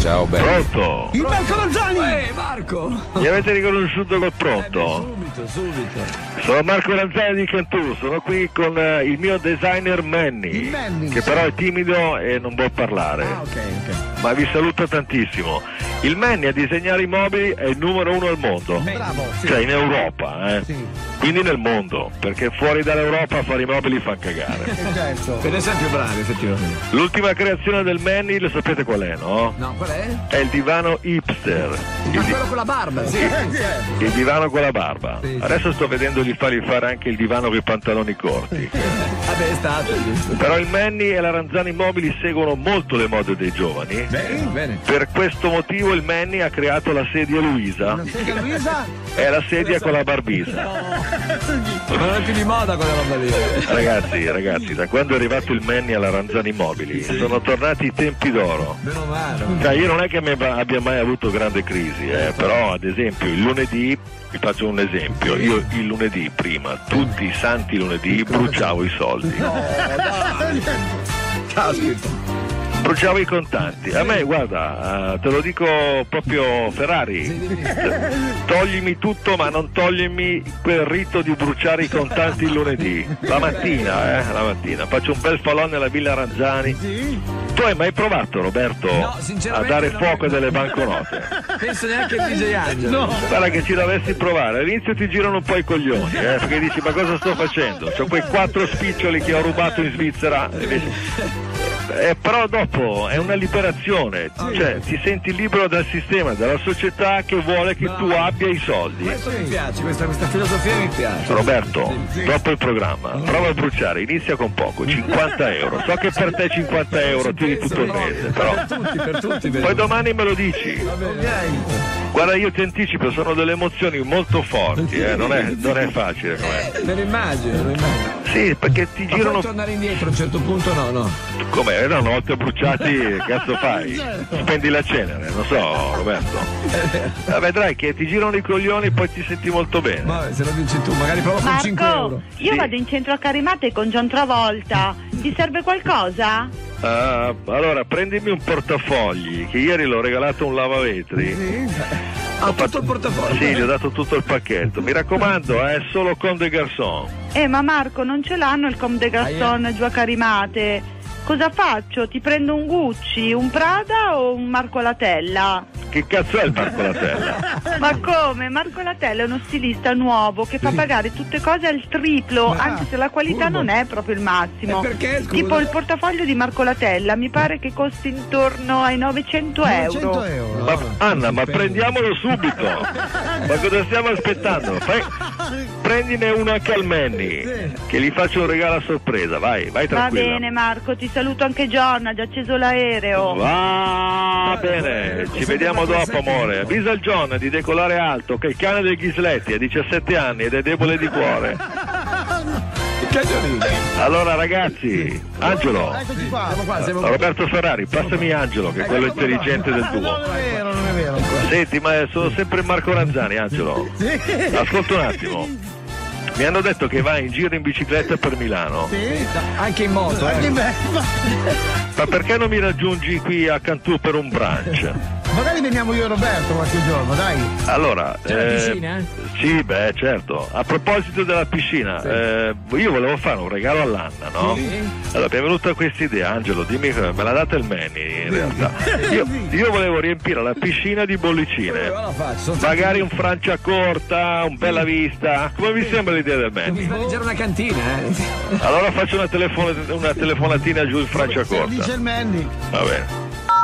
Ciao, bello. Pronto? Il Marco Lanzani! Marco! Mi avete riconosciuto col pronto? Subito. Sono Marco Lanzani di Cantù, sono qui con il mio designer Manny, che però è timido e non vuol parlare. Ok. Ma vi saluta tantissimo. Il Manny a disegnare i mobili è il numero 1 al mondo. Bravo. Cioè in Europa, quindi nel mondo, perché fuori dall'Europa fare i mobili fa cagare. Certo. Per ne siamo più bravi, effettivamente. L'ultima creazione del Manny, lo sapete qual è, no? No, qual è? È il divano hipster. Quello con la barba, sì. Il divano con la barba. Sì. Adesso sto vedendo di fargli fare anche il divano con i pantaloni corti. Vabbè, è stato. Però il Manny e la Ranzani Mobili seguono molto le mode dei giovani. Bene. Per questo motivo il Manny ha creato la sedia Luisa. La sedia Luisa? È la sedia con la barbisa. Non è più di moda quella roba lì. Ragazzi, da quando è arrivato il Manny alla Ranzani Mobili sono tornati i tempi d'oro. Meno male. Cioè, io non è che abbia mai avuto grande crisi, però ad esempio il lunedì, vi faccio un esempio, io il lunedì prima, tutti i santi lunedì, bruciavo i soldi. Caspita. Bruciavo i contanti. A me, guarda, te lo dico proprio Ferrari, toglimi tutto ma non toglimi quel rito di bruciare i contanti il lunedì. La mattina. Faccio un bel falò nella Villa Ranzani. Tu hai mai provato, Roberto, No, a sinceramente dare no. fuoco delle banconote? Penso neanche il DJ Angelo. Guarda che ci dovessi provare, all'inizio ti girano un po' i coglioni, perché dici ma cosa sto facendo? C'ho quei 4 spiccioli che ho rubato in Svizzera, però dopo è una liberazione, cioè ti senti libero dal sistema, dalla società che vuole che tu abbia i soldi. Questo mi piace, questa filosofia mi piace. Roberto, dopo il programma, prova a bruciare, inizia con poco, 50 euro. So che per te 50 euro tiri tutto il mese, però Per tutti. poi domani me lo dici. Guarda, io ti anticipo, sono delle emozioni molto forti, non è facile. Me lo immagino. Sì, perché ti Ma girano. puoi tornare indietro a un certo punto? No. Com'è? No, una volta bruciati, che cazzo fai? Spendi la cenere, non so, Roberto. Vedrai che ti girano i coglioni e poi ti senti molto bene. Vabbè, se lo dici tu, magari provo con 5 euro. Marco, io vado in centro a Carimate con John Travolta. Ti serve qualcosa? Allora, prendimi un portafogli, che ieri l'ho regalato un lavavetri. Tutto il portafoglio? Sì, gli ho dato tutto il pacchetto. Mi raccomando, è solo con de garçon. Ma Marco, non ce l'hanno il Comme des Garçons giù a Carimate. Cosa faccio? Ti prendo un Gucci, un Prada o un Marco Latella? Che cazzo è il Marco Latella? Ma come? Marco Latella è uno stilista nuovo che fa pagare tutte cose al triplo, anche se la qualità non è proprio il massimo. Perché, scusa? Tipo il portafoglio di Marco Latella mi pare che costi intorno ai 900 euro. 900 euro. Ma Anna, ma prendiamolo subito! Ma cosa stiamo aspettando? Prendine uno anche al Manny, che gli faccio un regalo a sorpresa, vai Va tranquilla. bene Marco, ti saluto anche John, ha già acceso l'aereo. Va bene, ci vediamo dopo amore. Avvisa il John di decolare alto, che il cane del Ghisletti ha 17 anni ed è debole di cuore. Allora ragazzi, Angelo, Eccoci qua. Roberto Ferrari, passami Angelo, che è quello intelligente del duo. Non è vero. Senti, ma sono sempre Marco Ranzani, Angelo. Ascolta un attimo. Mi hanno detto che vai in giro in bicicletta per Milano. Anche in moto. Anche me. Ma perché non mi raggiungi qui a Cantù per un brunch? Magari veniamo io e Roberto qualche giorno, dai. Allora, C'è la piscina? Sì, beh, certo. A proposito della piscina, io volevo fare un regalo all'Anna, no? Allora, mi è venuta questa idea, Angelo, dimmi, me l'ha data il Manny in realtà. Io volevo riempire la piscina di bollicine. Magari un Franciacorta, un Bella Vista. Come vi sembra l'idea del Manny? C'era una cantina, Allora faccio una telefonatina giù in Franciacorta. Dice il Manny. Va bene.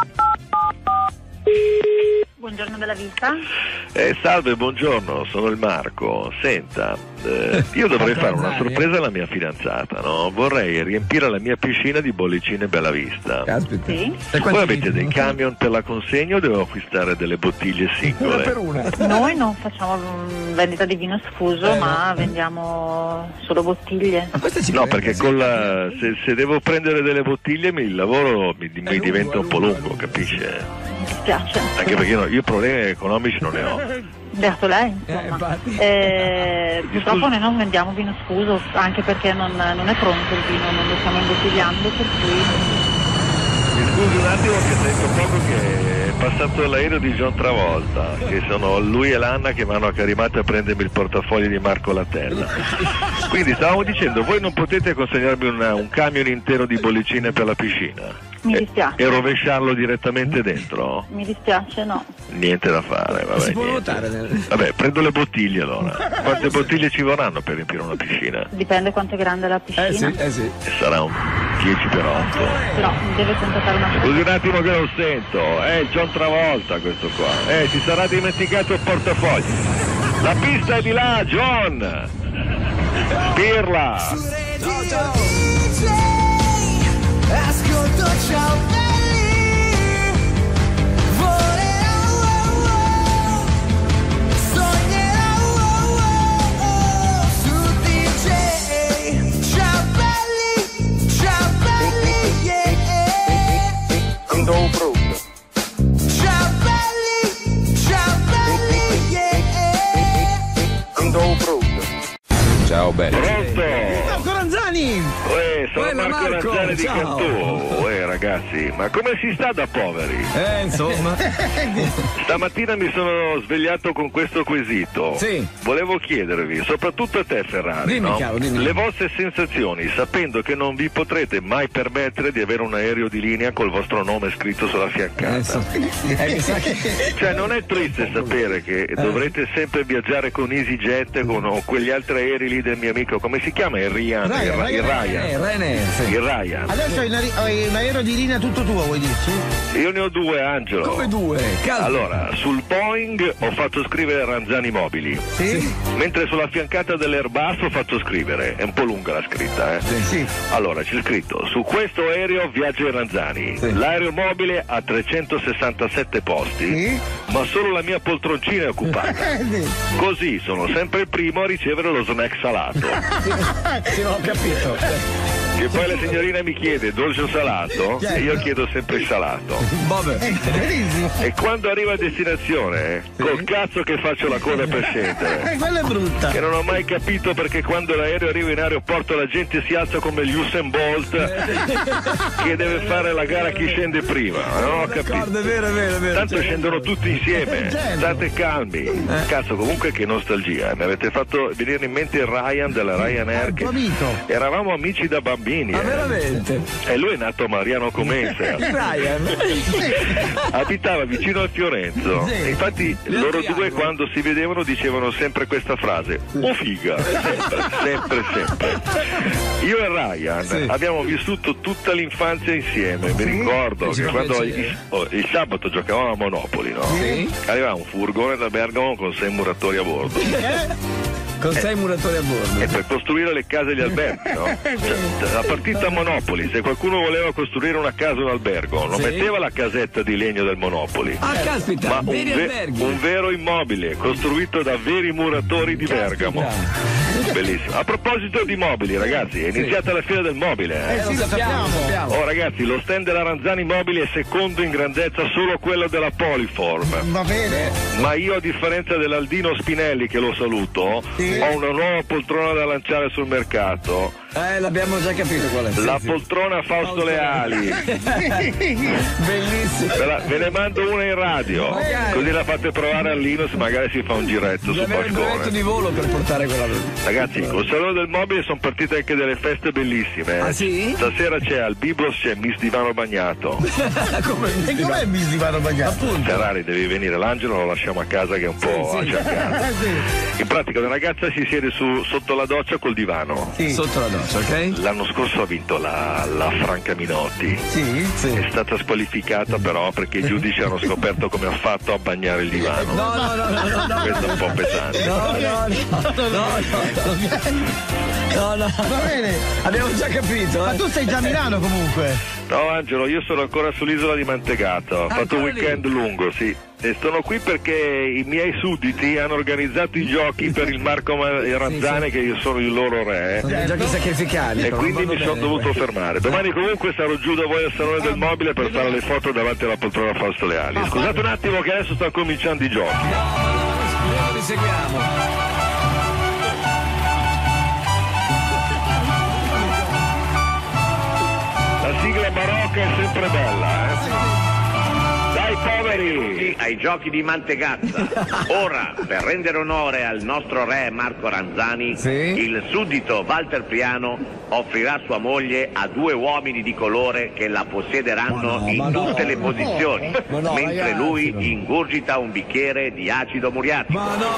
Buongiorno Bella Vista. Salve, buongiorno, sono il Marco. Senta, io dovrei fare una sorpresa alla mia fidanzata, no? Vorrei riempire la mia piscina di bollicine Bella Vista. Caspita. Sì. Voi avete dei camion per la consegna o devo acquistare delle bottiglie singole? Noi non facciamo vendita di vino sfuso, ma vendiamo solo bottiglie. No, perché se devo prendere delle bottiglie il lavoro mi diventa un po' lungo, capisce? Mi dispiace. Anche perché io problemi economici non ne ho. Beato lei, insomma. Purtroppo noi non vendiamo vino sfuso, anche perché non è pronto il vino, non lo stiamo imbottigliando, per cui... Mi scusi un attimo che sento poco che è passato l'aereo di John Travolta, che sono lui e l'Anna che mi hanno accarimato a prendermi il portafoglio di Marco Latella. Quindi stavamo dicendo, voi non potete consegnarmi un camion intero di bollicine per la piscina? Mi dispiace. E rovesciarlo direttamente dentro? Mi dispiace, no. Niente da fare, vabbè. Si può niente. nuotare. Vabbè, prendo le bottiglie allora. Quante bottiglie ci vorranno per riempire una piscina? Dipende quanto è grande la piscina. Sì. E sarà un 10x8. Però deve contattare una persona. Scusi un attimo che non sento, è John Travolta questo qua. Si sarà dimenticato il portafoglio. La pista è di là, John! Pirla! No, ciao. Ascolto ciao belli, volerò, sognerò su DJ. Ciao belli, yeah. Andò brutto. Ciao belli, yeah. Andò brutto. Ciao belli. Pronto? Marco Ranzani! Sono Quella Marco Marco, Ranzani di ciao. Cantù. Ragazzi, ma come si sta da poveri? Insomma. Stamattina mi sono svegliato con questo quesito. Sì. Volevo chiedervi, soprattutto a te Ferrari, Dimmi, no? caro, dimmi. Le vostre sensazioni, sapendo che non vi potrete mai permettere di avere un aereo di linea col vostro nome scritto sulla fiancata. Mi sa che... Cioè, non è triste sapere che dovrete sempre viaggiare con EasyJet, con quegli altri aerei lì del mio amico, come si chiama? Il Ryan. Ryanair, sì. Il Ryan. Adesso hai un aereo di linea tutto tuo, vuoi dirci? Io ne ho due, Angelo. Come due? Calma. Allora, sul Boeing ho fatto scrivere Ranzani Mobili. Sì? Mentre sulla fiancata dell'Airbus ho fatto scrivere, è un po' lunga la scritta, Sì. Allora, c'è scritto, su questo aereo viaggia il Ranzani. Sì. L'aereo mobile ha 367 posti, Sì? ma solo la mia poltroncina è occupata. Sì. Così sono sempre il primo a ricevere lo snack salato. Sì, non ho capito. Che poi la signorina mi chiede dolce o salato e io chiedo sempre il salato. Vabbè. Benissimo. E quando arrivo a destinazione, col cazzo che faccio la coda per scendere. Quella è brutta. Che non ho mai capito perché quando l'aereo arriva in aeroporto la gente si alza come gli Usain Bolt che deve fare la gara chi scende prima. Non ho capito. È vero. Tanto scendono tutti insieme, Certo. state calmi. Cazzo, comunque che nostalgia. Mi avete fatto venire in mente il Ryan della Ryanair. tuo amico. Eravamo amici da bambini. Ma veramente? E lui è nato a Mariano Comense. Ryan? Abitava vicino a Fiorenzo. Sì. Infatti loro due quando si vedevano dicevano sempre questa frase: oh figa, sempre. Io e Ryan abbiamo vissuto tutta l'infanzia insieme. Mi ricordo che quando il sabato giocavamo a Monopoli, no? Sì. Arrivava un furgone da Bergamo con 6 muratori a bordo. Con 6 muratori a bordo. E per costruire le case e gli alberghi, no? Cioè, la partita a Monopoli, se qualcuno voleva costruire una casa o un albergo, non metteva la casetta di legno del Monopoli, Ah, caspita, ma veri alberghi. un vero immobile costruito da veri muratori di Bergamo. Bellissimo. A proposito di mobili, ragazzi, è iniziata la fiera del mobile. Sì, lo sappiamo. Oh ragazzi, lo stand della Ranzani Mobili è secondo in grandezza solo quello della Poliform. Va bene. Ma io, a differenza dell'Aldino Spinelli, che lo saluto, ho una nuova poltrona da lanciare sul mercato. L'abbiamo già capito qual è. La poltrona Fausto Leali. Bellissimo. Ve ne mando una in radio, così la fate provare a Linus, magari si fa un giretto su Avere il brevetto Pascone. di volo per portare quella. Ragazzi, col Salone del Mobile sono partite anche delle feste bellissime. Ah, sì? Stasera c'è al Biblos, c'è Miss Divano Bagnato. E com'è Miss Divano Bagnato? Ferrari, devi venire, l'Angelo lo lasciamo a casa che è un po' acciaccato. Sì. In pratica una ragazza si siede sotto la doccia col divano. Sì. Sotto la doccia, ok? L'anno scorso ha vinto la Franca Minotti. Sì? È stata squalificata però perché i giudici hanno scoperto come ha fatto a bagnare il divano. No. Questo è un po' pesante. No. Va bene. Abbiamo già capito, Ma tu sei già a Milano comunque. No Angelo, io sono ancora sull'isola di Mantegato, ho fatto un weekend lungo, sì. E sono qui perché i miei sudditi hanno organizzato i giochi per il Marco Ranzani, che io sono il loro re. Sono giochi sacrificali. E però quindi vanno mi sono bene. dovuto fermare. Domani comunque sarò giù da voi al Salone del Mobile per fare le foto davanti alla poltrona Fausto Leali. Scusate un attimo che adesso stanno cominciando i giochi. No, li seguiamo. La sigla barocca è sempre bella, eh? ai giochi di Mantegazza. Ora, per rendere onore al nostro re Marco Ranzani, il suddito Walter Priano offrirà sua moglie a 2 uomini di colore che la possederanno in tutte le posizioni, mentre lui ingurgita un bicchiere di acido muriatico.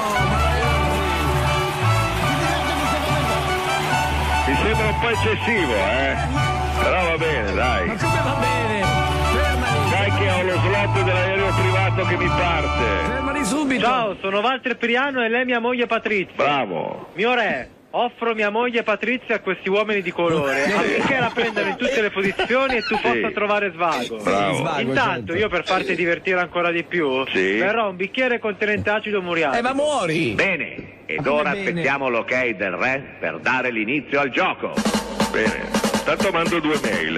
Mi sembra un po' eccessivo, però va bene, dai. Ma come va bene? Fermali. Dai che ho lo slot dell'aereo privato che mi parte. Fermali subito. Ciao, sono Walter Priano e lei mia moglie Patrizia. Bravo. Mio re, offro mia moglie Patrizia a questi uomini di colore affinché la prendano in tutte le posizioni e tu possa trovare svago. Bravo. Intanto io, per farti divertire ancora di più, berrò un bicchiere contenente acido muriatico. Ma muori! Bene, ed ora aspettiamo l'ok del re per dare l'inizio al gioco. Bene, intanto mando 2 mail,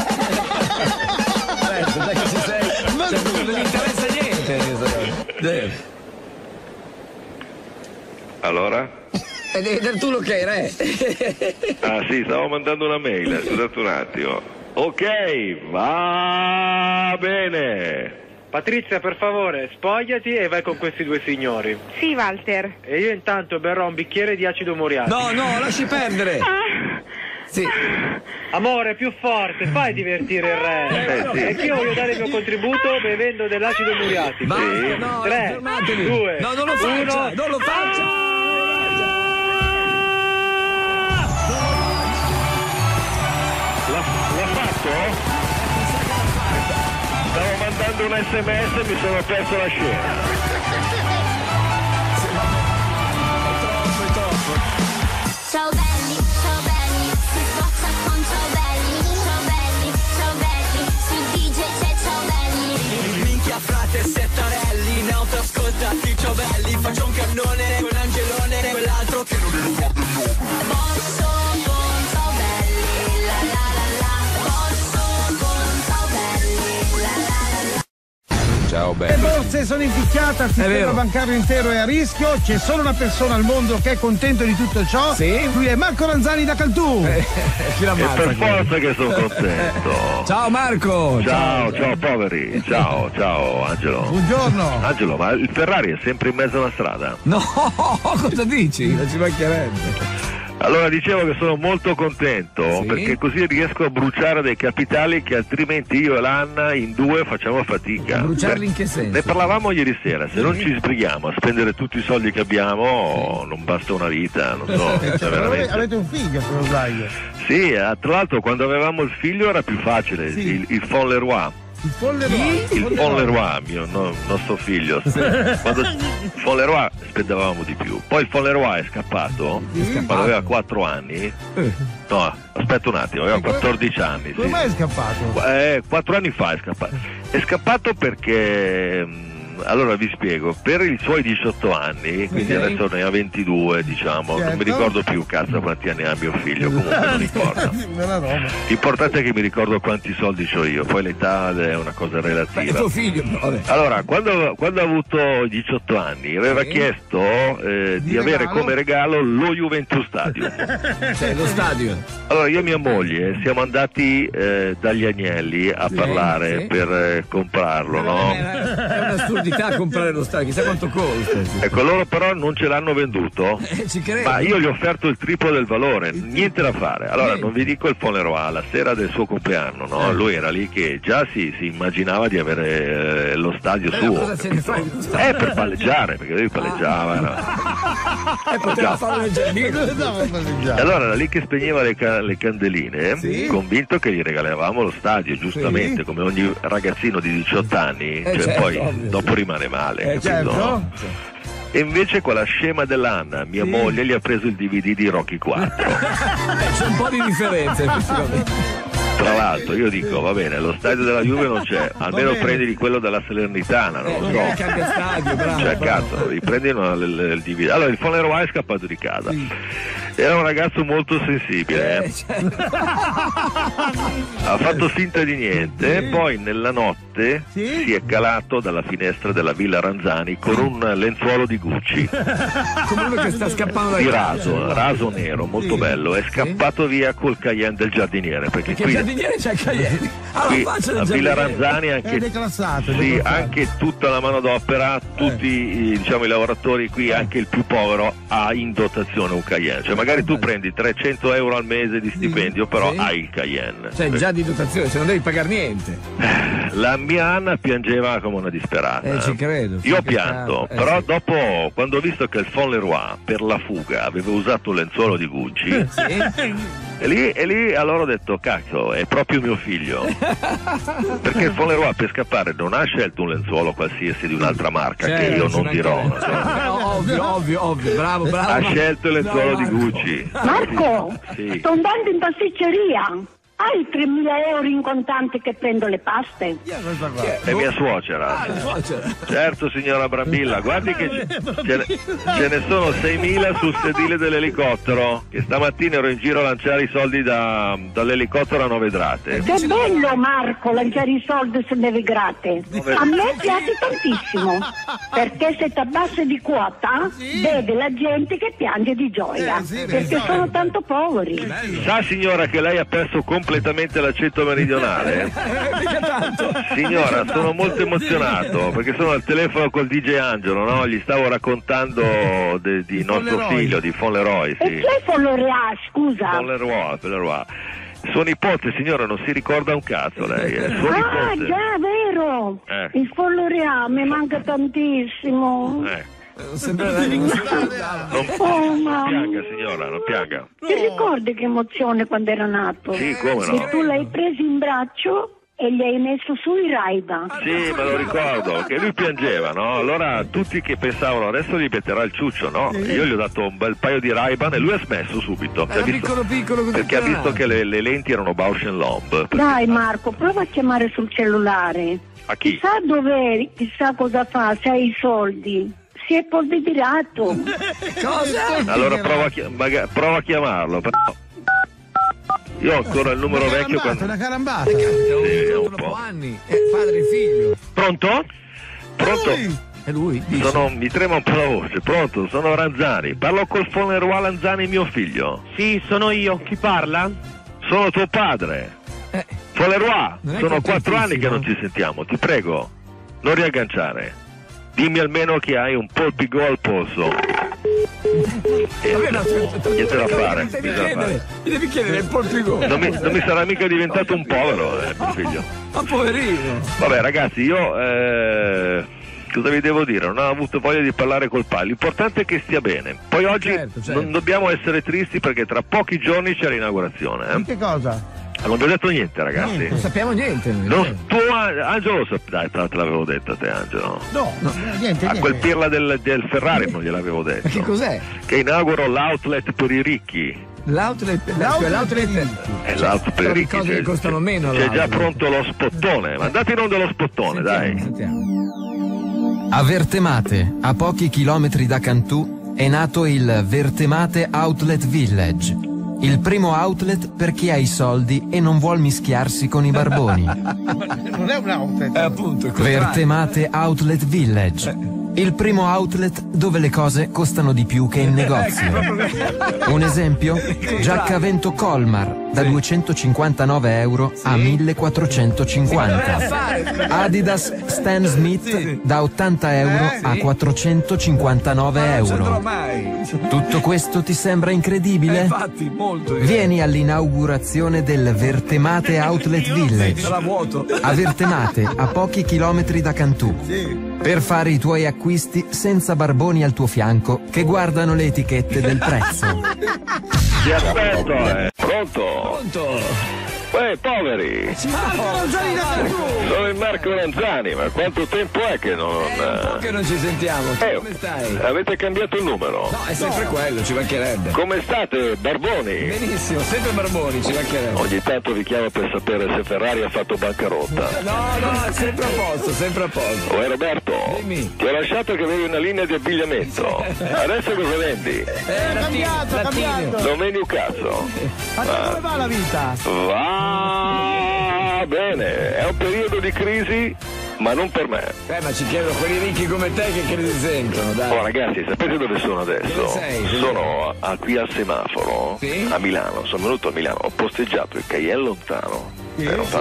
Dai che ci sei. Non gli interessa niente. Allora? Devi dar tu l'ok, re. Ah sì, stavo mandando una mail, scusate un attimo. Ok, va bene. Patrizia, per favore, spogliati e vai con questi 2 signori. Sì, Walter. E io intanto berrò un bicchiere di acido muriatico. No, lasci perdere. Sì. Amore, più forte, fai divertire il re. Sì. E io voglio dare il mio contributo bevendo dell'acido muriatico. Basta, no, 3, fermatevi. 2, No, non lo faccia, 1. non lo faccia. L'ha fatto? Stavo mandando un SMS e mi sono perso la scena. Ciao belli, si sboccia con ciao belli, su DJ c'è ciao belli. Minchia frate e settarelli, in auto ascoltati ciao belli, faccio un cannone con Angelone, quell'altro che non mi ricordo il nome. Bosso con ciao belli, la la la la, bosso con ciao belli, la la la la. Ciao Le belli. borse sono impicchiate, il sistema bancario intero è a rischio, c'è solo una persona al mondo che è contento di tutto ciò. Lui è Marco Ranzani da Cantù. E per forza che sono contento. Ciao Marco. Ciao poveri. Ciao Angelo. Buongiorno. Angelo, ma il Ferrari è sempre in mezzo alla strada? No, cosa dici? Non ci mancherebbe. Allora dicevo che sono molto contento perché così riesco a bruciare dei capitali che altrimenti io e l'Anna in 2 facciamo fatica. Bruciarli in che senso? Ne parlavamo ieri sera, se non ci sbrighiamo a spendere tutti i soldi che abbiamo non basta una vita, non so. Veramente. Avete un figlio se non sbaglio. Sì, tra l'altro quando avevamo il figlio era più facile, il Fon Leroy. Il Fon Leroy, nostro figlio. Quando Fon Leroy spendevamo di più. Poi il Fon Leroy è scappato quando aveva 4 anni. No, aspetta un attimo, aveva 14 anni. Come mai è scappato? 4 anni fa è scappato. È scappato perché... Allora vi spiego, per i suoi 18 anni, quindi adesso ne ha 22 diciamo, non mi ricordo più quanti anni ha mio figlio, comunque non importa. L'importante è che mi ricordo quanti soldi ho io, poi l'età è una cosa relativa. È tuo figlio, allora, quando ha avuto 18 anni aveva chiesto di avere come regalo lo Juventus Stadium. Cioè, lo stadio. Allora io e mia moglie siamo andati dagli Agnelli a parlare per comprarlo, no? È un'assurdità comprare lo stadio, chissà quanto costa. Ecco, loro però non ce l'hanno venduto, ci credo. ma io gli ho offerto il triplo del valore, niente da fare. Allora non vi dico il Fon Leroy, la sera del suo compleanno, no? Lui era lì che già si immaginava di avere lo stadio suo. Cosa se ne fa in stadio? Per palleggiare, perché lui palleggiava. No? Poteva farlo nel giardino. E allora era lì che spegneva le candeline, convinto che gli regalavamo lo stadio, giustamente, come ogni ragazzino di 18 anni, poi dopo rimane male, capito? E invece quella scema dell'Anna, mia moglie, gli ha preso il DVD di Rocky 4. C'è un po' di differenza effettivamente. Tra l'altro io dico, va bene, lo stadio della Juve non c'è, almeno prendi di quello della Salernitana, non lo so. Cambia stadio, bravo. Cioè cazzo, riprendi il DVD. Allora il Fon Leroy è scappato di casa. Era un ragazzo molto sensibile. Ha fatto finta di niente, poi nella notte si è calato dalla finestra della Villa Ranzani con un lenzuolo di Gucci. Come uno che sta scappando di raso nero, molto bello. È scappato via col Cayenne del giardiniere. Perché qui il giardiniere c'è il Cayenne. Qui a Villa Ranzani anche, anche tutta la manodopera, tutti i lavoratori qui, anche il più povero ha in dotazione un Cayenne. Cioè magari tu prendi 300 euro al mese di stipendio, però hai il Cayenne. Cioè già di dotazione, se non devi pagare niente. La mia Anna piangeva come una disperata. Ci credo. Io ho pianto, però dopo, quando ho visto che il Fon-Leroy per la fuga aveva usato un lenzuolo di Gucci, e lì allora ho detto, cazzo, è proprio mio figlio. Perché il Fon-Leroy per scappare non ha scelto un lenzuolo qualsiasi di un'altra marca, che io non dirò. Ovvio, bravo. Ha scelto il lenzuolo di Gucci. Marco, sto andando in pasticceria. Hai 3.000 euro in contanti che prendo le paste? È mia suocera. Certo, signora Brambilla, guardi che ce ne sono 6.000 sul sedile dell'elicottero, che stamattina ero in giro a lanciare i soldi dall'elicottero a 9 vetrate. Che bello, Marco, lanciare i soldi su 9 vetrate. A me piace tantissimo, perché se ti abbassi di quota vede la gente che piange di gioia, perché sono tanto poveri. Sa, signora, che lei ha perso completamente l'accento meridionale? Signora, sono molto emozionato perché sono al telefono col DJ Angelo, no? Gli stavo raccontando di nostro figlio, di Fon-Leroy. E chi è Fon-Leroy, scusa? Fon-Leroy. Suo nipote, signora, non si ricorda un cazzo lei. Suo nipote. Già, vero. Il Fon-Leroy mi manca tantissimo. Sembra non pianga, signora, non pianga. Ti ricordi che emozione quando era nato? Sì, come no? E tu l'hai preso in braccio e gli hai messo sui Ray-Ban. Sì, me lo ricordo, che lui piangeva, no? Allora tutti che pensavano adesso gli metterà il ciuccio, no? Io gli ho dato un bel paio di Ray-Ban e lui ha smesso subito. Piccolo perché ha visto che le lenti erano Bausch & Lomb. Dai Marco, prova a chiamare sul cellulare. A chi? Chissà dov'è, chissà cosa fa, se hai i soldi. Si è polveriato. Cosa? Allora prova a chiamarlo, però. Io ho ancora il numero vecchio. Una carambata. Sì, un po'. Anni, padre e figlio. Pronto? È lui? Mi trema un po' la voce. Pronto? Sono Ranzani. Parlo col Fon-Leroy Ranzani, mio figlio. Sì, sono io. Chi parla? Sono tuo padre. Fon-Leroy, sono 4 anni che non ci sentiamo. Ti prego, non riagganciare. Dimmi almeno che hai un polpigo al polso. Niente da fare. Mi devi chiedere il polpigo. Non mi sarà mica diventato un povero, mio figlio. Ma poverino. Vabbè ragazzi, io cosa vi devo dire? Non ho avuto voglia di parlare col padre. L'importante è che stia bene. Poi oggi non dobbiamo essere tristi perché tra pochi giorni c'è l'inaugurazione. Che cosa? Non vi ho detto niente, ragazzi. Non sappiamo niente. Tu, Angelo, lo dai, te l'avevo detto a te, Angelo. No, niente. A quel pirla del Ferrari non gliel'avevo detto. Che cos'è? Che inauguro l'outlet per i ricchi. L'outlet è l'outlet per i ricchi. Cose che costano meno. C'è già pronto lo spottone. Mandate in onda lo spottone, dai. A Vertemate, a pochi chilometri da Cantù, è nato il Vertemate Outlet Village. Il primo outlet per chi ha i soldi e non vuol mischiarsi con i barboni. Non è un outlet. Appunto. Vertemate Outlet Village. Il primo outlet dove le cose costano di più che in negozio. Un esempio? Giacca Vento Colmar da 259 euro a 1450. Adidas Stan Smith da 80 euro a 459 euro. Tutto questo ti sembra incredibile? Infatti, molto. Vieni all'inaugurazione del Vertemate Outlet Village. A Vertemate, a pochi chilometri da Cantù. Per fare i tuoi acquisti senza barboni al tuo fianco che guardano le etichette del prezzo. Ti aspetto, Pronto? Poveri! Sono il Marco Ranzani, ma quanto tempo è che non... che non ci sentiamo, come stai? Avete cambiato il numero? No, è sempre quello, ci mancherebbe. Come state, Barboni? Benissimo, sempre Barboni, ci mancherebbe. Ogni tanto vi chiamo per sapere se Ferrari ha fatto bancarotta. No, sempre a posto, sempre a posto. Roberto? Pronto? Dimmi. Ti ho lasciato che avevi una linea di abbigliamento. Adesso cosa vendi? Cambiato. Non vendi un cazzo. Ma come va la vita? Va bene, è un periodo di crisi, ma non per me. Ma ci chiedono quelli ricchi come te che crisi sentono, dai. Oh ragazzi, sapete dove sono adesso? Dove sei? Sono qui al semaforo, sì? a Milano, sono venuto a Milano, ho posteggiato il Cayenne lontano. Certo,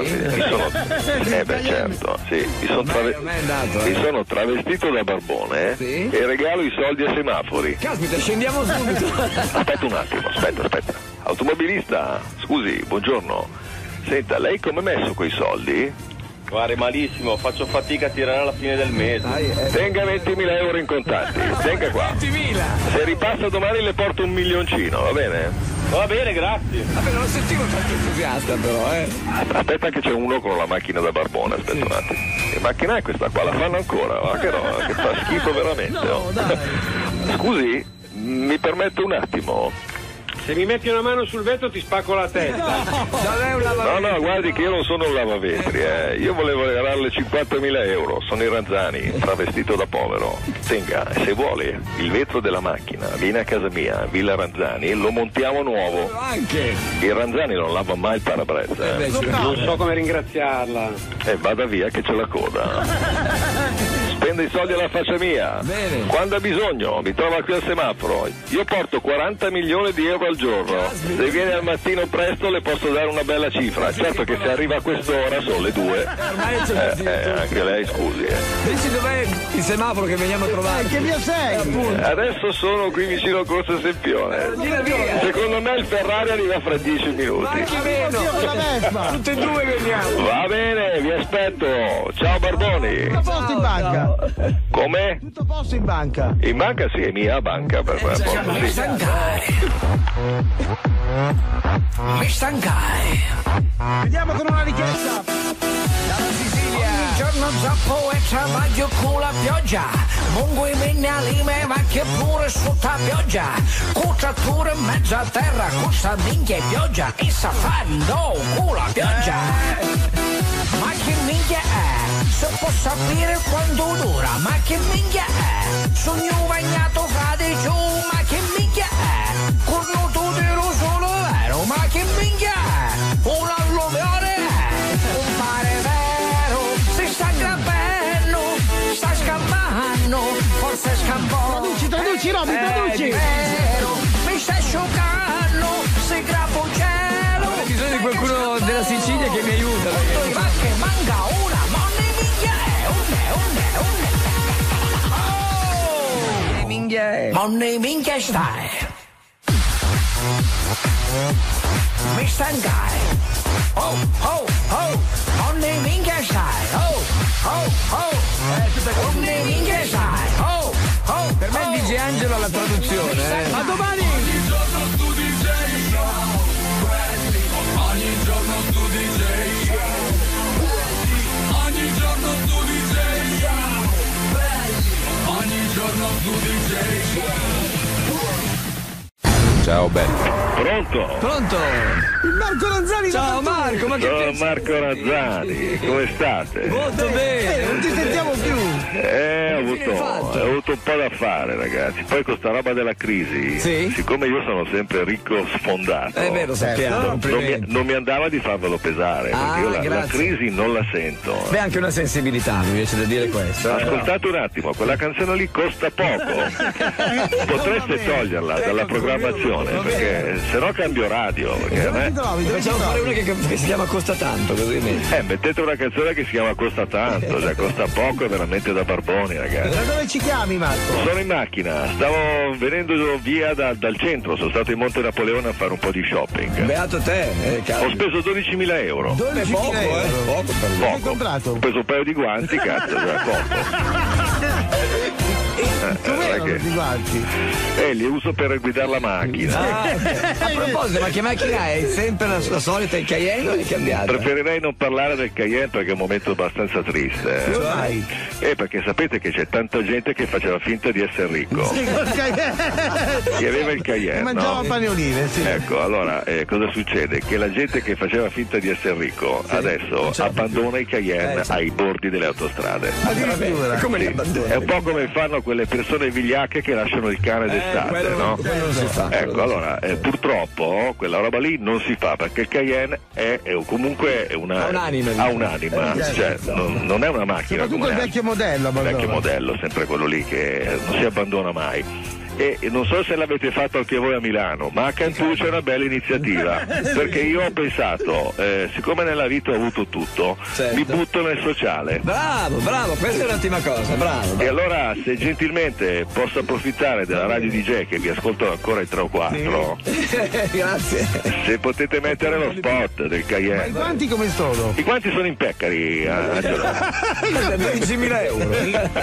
sì. Mi sono travestito da barbone e regalo i soldi a semafori. Caspita, scendiamo subito. Aspetta un attimo, aspetta. Automobilista, scusi, buongiorno. Senta, lei come è messo quei soldi? Guarda, malissimo, faccio fatica a tirare alla fine del mese. Tenga 20.000 euro in contanti, tenga qua. 20.000? Se ripassa domani le porto 1 milioncino, va bene? Va bene, grazie. Vabbè, non lo sentivo tanto entusiasta però, Aspetta che c'è uno con la macchina da barbone, aspetta un attimo. Che macchina è questa qua? La fanno ancora? Ma che roba, che fa schifo veramente. No, dai. Scusi, mi permetto un attimo. Se mi metti una mano sul vetro ti spacco la testa. No, guardi che io non sono un lavavetri, Io volevo regalarle 50.000 euro, sono i Ranzani, travestito da povero. Tenga, se vuole il vetro della macchina, vieni a casa mia, Villa Ranzani, lo montiamo nuovo. Anche. Il Ranzani non lava mai il parabrezza. Non so come ringraziarla. Vada via che c'è la coda. Spende i soldi alla faccia mia. Bene. Quando ha bisogno, mi trova qui al semaforo. Io porto 40 milioni di euro al giorno. Se viene al mattino presto le posso dare una bella cifra. Certo che se arriva a quest'ora sono le 2. Anche lei scusi. Dici dov'è il semaforo che veniamo a trovare? Che via sei? Adesso sono qui vicino a Corso Sempione. Secondo me il Ferrari arriva fra 10 minuti. Anche meno. Tutte e due veniamo. Va bene, vi aspetto. Ciao Barboni. Tutto a posto in banca. Come? Tutto a posto in banca. In banca sì, è mia banca per me. Mi stancai. Vediamo con una richiesta. Ogni giorno zappo e travaglio con la pioggia. Mungo i mignali ma che pure sotto la pioggia. Cucciatura in mezzo a terra, questa minchia è pioggia. E sta fanno con la pioggia. Ma che minchia è? Se può sapere quando dura. Ma che minchia è? Sogno bagnato fra di giù. Ma che minchia è? Cornuto di lo solo vero. Ma che minchia è? Un alluvione è. Un mare vero. Si sta aggrappando. Sta scappando. Forse scappò. Traduci Robby, traduci. Mi sta asciugando. Si grappa un cielo. Ho bisogno di qualcuno della Sicilia che mi aiuta. Ma che manca una. Monne minchia è. Monne minchia stai. Mi stancai. Oh, oh, oh. Monne minchia stai. Oh, oh, oh. Monne minchia stai. Oh, oh. Per me il DJ Angelo ha la traduzione. A domani. Ogni giorno tu DJ. Ogni giorno tu DJ. Ogni giorno tu DJ. Ogni giorno tu DJ. Ciao bello. Pronto? Marco Ranzani. Ciao Marco, ma che Sono piacere. Marco Ranzani, come state? Molto bene. Non ti sentiamo più. Ho avuto un po' da fare ragazzi, poi con sta roba della crisi, siccome io sono sempre ricco sfondato, lo sappiamo, non mi andava di farvelo pesare, perché io la crisi non la sento. Beh, anche una sensibilità, mi piace da dire questo. Ascoltate un attimo, quella canzone lì costa poco, potreste toglierla dalla programmazione, perché se no cambio radio, perché facciamo fare una che si chiama Costa Tanto, così mettete una canzone che si chiama Costa Tanto, cioè costa poco, è veramente da barboni ragazzi. Da dove ci chiami Marco? Sono in macchina, stavo venendo via dal centro, sono stato in Monte Napoleone a fare un po' di shopping. Beato te, ho speso 12.000 euro. 12.000 poco, euro. Poco per Hai comprato? Ho preso un paio di guanti, cazzo, cioè poco. Com'erano i guanti? Li uso per guidare la macchina. A proposito, ma che macchina è? Sempre la solita, il Cayenne o è cambiata? Preferirei non parlare del Cayenne perché è un momento abbastanza triste. Perché sapete che c'è tanta gente che faceva finta di essere ricco. Chi aveva il Cayenne, mangiava pane e olive, sì. Ecco, allora cosa succede? Che la gente che faceva finta di essere ricco adesso abbandona il Cayenne ai bordi delle autostrade. Addirittura. Come li abbandona? È un po' come fanno quelle persone vigliacche che lasciano il cane d'estate, no? Quello non si fa. Ecco, allora purtroppo quella roba lì non si fa perché il Cayenne è comunque ha un'anima, cioè non è una macchina. Soprattutto il vecchio modello. Il vecchio modello, sempre quello lì che non si abbandona mai. E non so se l'avete fatto anche voi a Milano, ma a Cantù c'è una bella iniziativa, perché io ho pensato, siccome nella vita ho avuto tutto, mi butto nel sociale. Bravo, questa è un'ottima cosa, bravo. E allora, se gentilmente posso approfittare della radio DJ che vi ascoltano ancora in 3 o 4, grazie. Se potete mettere lo spot del Cayenne. Ma i guanti come sono? I guanti sono impeccari, Angelo. 12.000 euro.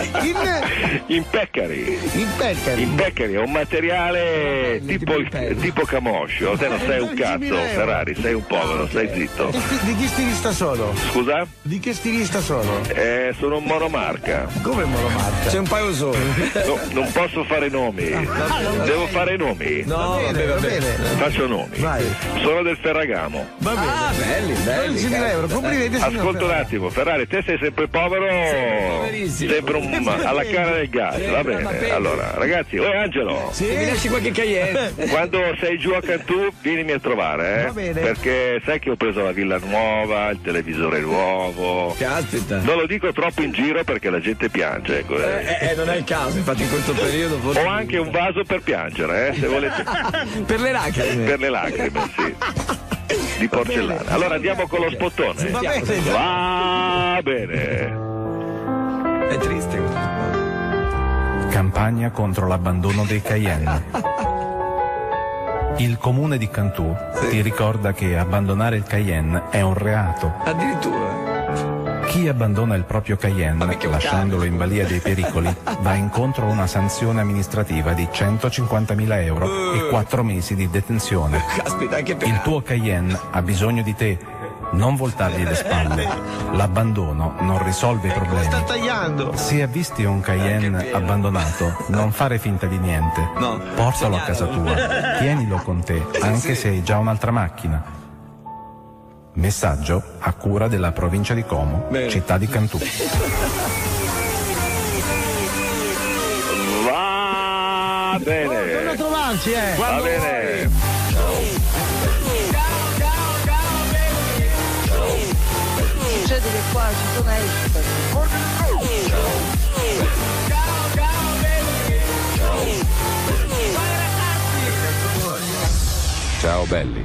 Impeccari è un materiale tipo camoscio. Te non sei un cazzo, Ferrari, sei un povero, stai zitto. Di che stilista sono? Scusa? Di che stilista sono? Sono un monomarca. Come monomarca? C'è un paio solo. No, non posso fare nomi. Devo fare nomi. No, va bene. Faccio nomi. Vai. Sono del Ferragamo. Va bene. Ah, belli. 12.000 euro, complimenti. Ascolta un attimo, Ferrari, te sei sempre povero, sempre alla cara del gas, va bene. Allora, ragazzi, Angelo, mi lasci qualche Cayenne. Quando sei giù a Cantù vienimi a trovare, Va bene. perché sai che ho preso la villa nuova, il televisore nuovo. Caspita. Non lo dico troppo in giro perché la gente piange, ecco. Non è il caso, infatti in questo periodo Ho anche un vaso per piangere, se volete. Per le lacrime. Per le lacrime, sì. Di porcellana. Allora andiamo con lo spottone. Va bene. È triste questo. Campagna contro l'abbandono dei Cayenne. Il comune di Cantù ti ricorda che abbandonare il Cayenne è un reato. Addirittura. Chi abbandona il proprio Cayenne, lasciandolo in balia dei pericoli, va incontro a una sanzione amministrativa di 150.000 euro e 4 mesi di detenzione. Caspita, anche per... Il tuo Cayenne ha bisogno di te. Non voltargli le spalle. L'abbandono non risolve i problemi. Sta tagliando. Se avvisti un Cayenne abbandonato, non fare finta di niente. No. Portalo a casa tua. Tienilo con te, anche se hai già un'altra macchina. Messaggio a cura della provincia di Como, città di Cantù. Va bene. Torna a trovarci, Va bene. Succede che qua ci sono expert. Ciao belli.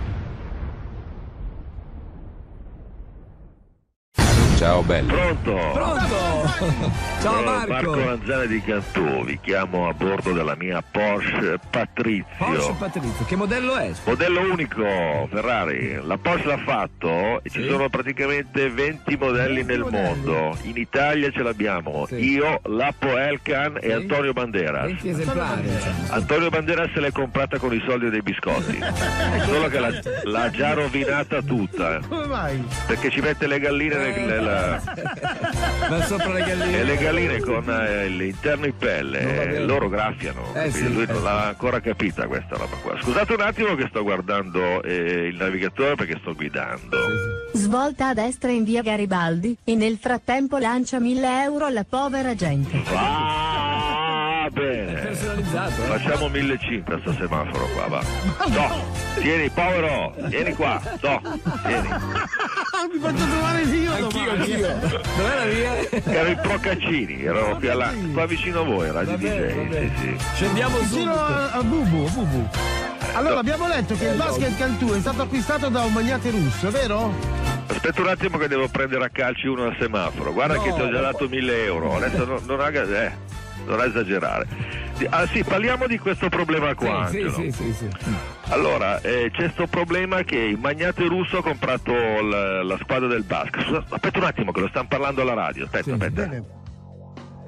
Ciao belli. Pronto? Ciao Marco. Marco Lanzani di Cantù, vi chiamo a bordo della mia Porsche Patrizio. Porsche Patrizio, che modello è? Modello unico, Ferrari. La Porsche l'ha fatto e ci sono praticamente 20 modelli nel mondo. In Italia ce l'abbiamo io, Lapo Elkan e Antonio Banderas. 20 esemplari. Antonio Banderas se l'è comprata con i soldi dei biscotti. Solo che l'ha già rovinata tutta. Come mai? Perché ci mette le galline Ma sopra le galline. E le galline con l'interno in pelle, loro graffiano. Lui non l'ha ancora capita questa roba qua. Scusate un attimo che sto guardando il navigatore perché sto guidando. Svolta a destra in via Garibaldi e nel frattempo lancia 1.000 euro alla povera gente. Va bene. Personalizzato. Facciamo 1.500 a sto semaforo qua, va. Tieni, povero, vieni qua, tieni. Mi faccio trovare io. Anch'io. Dov'è la via? Ero in Procaccini, ero qua vicino a voi, Radio DJ. Sì. Scendiamo vicino a Bubu. Allora abbiamo letto che il basket Cantù è stato acquistato da un magnate russo, vero? Aspetta un attimo che devo prendere a calci uno al semaforo. Guarda che ti ho già dato 1.000 euro. Adesso non esagerare. Sì, parliamo di questo problema qua. Sì. Allora, c'è sto problema che il magnate russo ha comprato la squadra del basket. Aspetta un attimo che lo stanno parlando alla radio. Aspetta.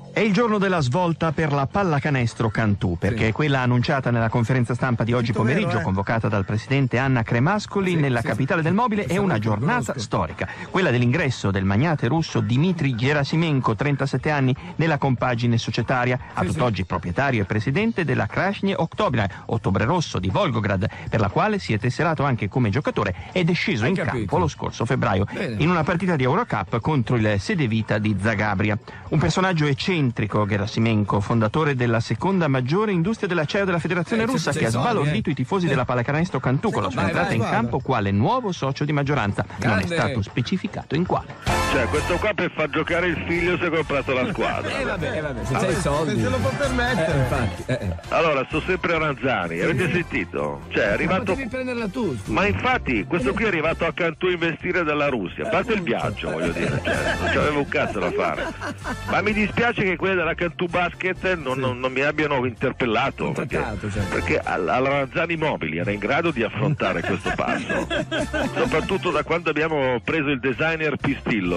È il giorno della svolta per la pallacanestro Cantù, perché è quella annunciata nella conferenza stampa di oggi pomeriggio, convocata dal presidente Anna Cremascoli nella capitale del mobile. È una giornata storica, quella dell'ingresso del magnate russo Dmitry Gerasimenko, 37 anni, nella compagine societaria, a tutt'oggi proprietario e presidente della Krasny Oktober, Ottobre Rosso di Volgograd, per la quale si è tesserato anche come giocatore ed è sceso in campo lo scorso febbraio in una partita di Eurocup contro il Cedevita di Zagabria. Un personaggio eccentrico, Gerasimenko, fondatore della seconda maggiore industria dell'acciaio della Federazione Russa, che ha sbalordito i tifosi della pallacanestro Cantù con la sua entrata in campo quale nuovo socio di maggioranza. Non è stato specificato in quale. Cioè, questo qua per far giocare il figlio si è comprato la squadra. Vabbè, se c'hai i soldi. Se lo può permettere. Infatti. Allora, sto sempre Ranzani, avete sentito? Cioè, è arrivato. Ma devi prenderla tu. Ma infatti, questo qui è arrivato a Cantù a investire dalla Russia. A parte il viaggio, voglio dire, cioè, non c'avevo un cazzo da fare. Ma mi dispiace che quelli della Cantù Basket non mi abbiano interpellato. Perché alla Ranzani Mobili era in grado di affrontare questo passo. Soprattutto da quando abbiamo preso il designer Pistillo.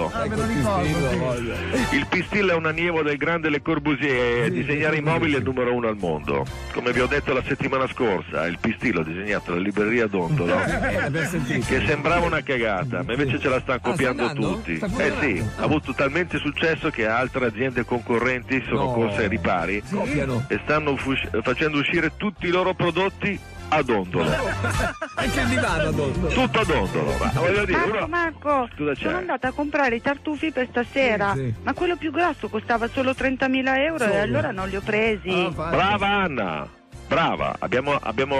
Il Pistillo è un allievo del grande Le Corbusier, disegnare i mobili è il numero 1 al mondo. Come vi ho detto la settimana scorsa, il Pistillo ha disegnato la libreria Dondolo, che sembrava una cagata, ma invece ce la stanno copiando tutti. Sì, ha avuto talmente successo che altre aziende concorrenti sono corse ai ripari e stanno facendo uscire tutti i loro prodotti a Dondolo. Anche il divano a Dondolo. Tutto a Dondolo. Ma voglio dire, Marco, sono andata a comprare i tartufi per stasera, ma quello più grasso costava solo 30.000 euro e allora non li ho presi. Brava Anna, brava, abbiamo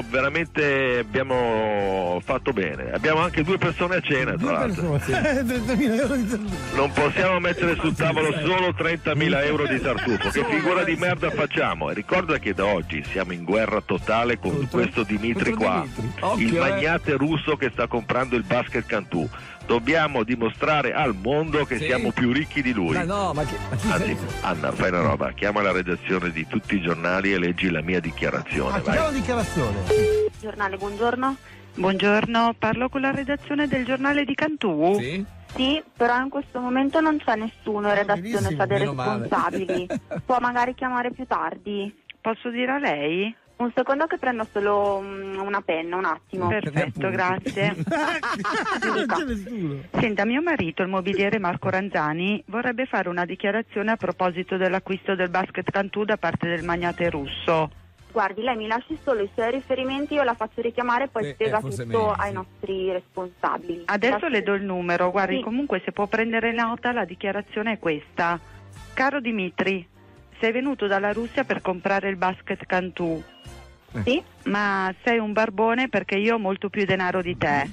fatto bene. Abbiamo anche 2 persone a cena, tra l'altro. 30.000 euro di tartufo. Non possiamo mettere sul tavolo solo 30.000 euro di tartufo. Che figura di merda facciamo? E ricorda che da oggi siamo in guerra totale con questo Dmitry qua, il magnate russo che sta comprando il basket Cantù. Dobbiamo dimostrare al mondo che siamo più ricchi di lui. Anzi, Anna, fai una roba, chiama la redazione di tutti i giornali e leggi la mia dichiarazione. Facciamo la dichiarazione. Giornale, buongiorno. Buongiorno, parlo con la redazione del giornale di Cantù? Sì, però in questo momento non c'è nessuno in redazione, c'ha dei responsabili. Può magari chiamare più tardi. Posso dire a lei? Un secondo che prendo solo una penna, un attimo. Perfetto, grazie. Senta, mio marito, il mobiliere Marco Ranzani, vorrebbe fare una dichiarazione a proposito dell'acquisto del basket Cantù da parte del magnate russo. Guardi, lei mi lasci solo i suoi riferimenti, io la faccio richiamare e poi spiega tutto ai nostri responsabili. Adesso le do il numero, guardi, comunque se può prendere nota, la dichiarazione è questa. Caro Dmitry, sei venuto dalla Russia per comprare il basket Cantù. Sì? Ma sei un barbone perché io ho molto più denaro di te.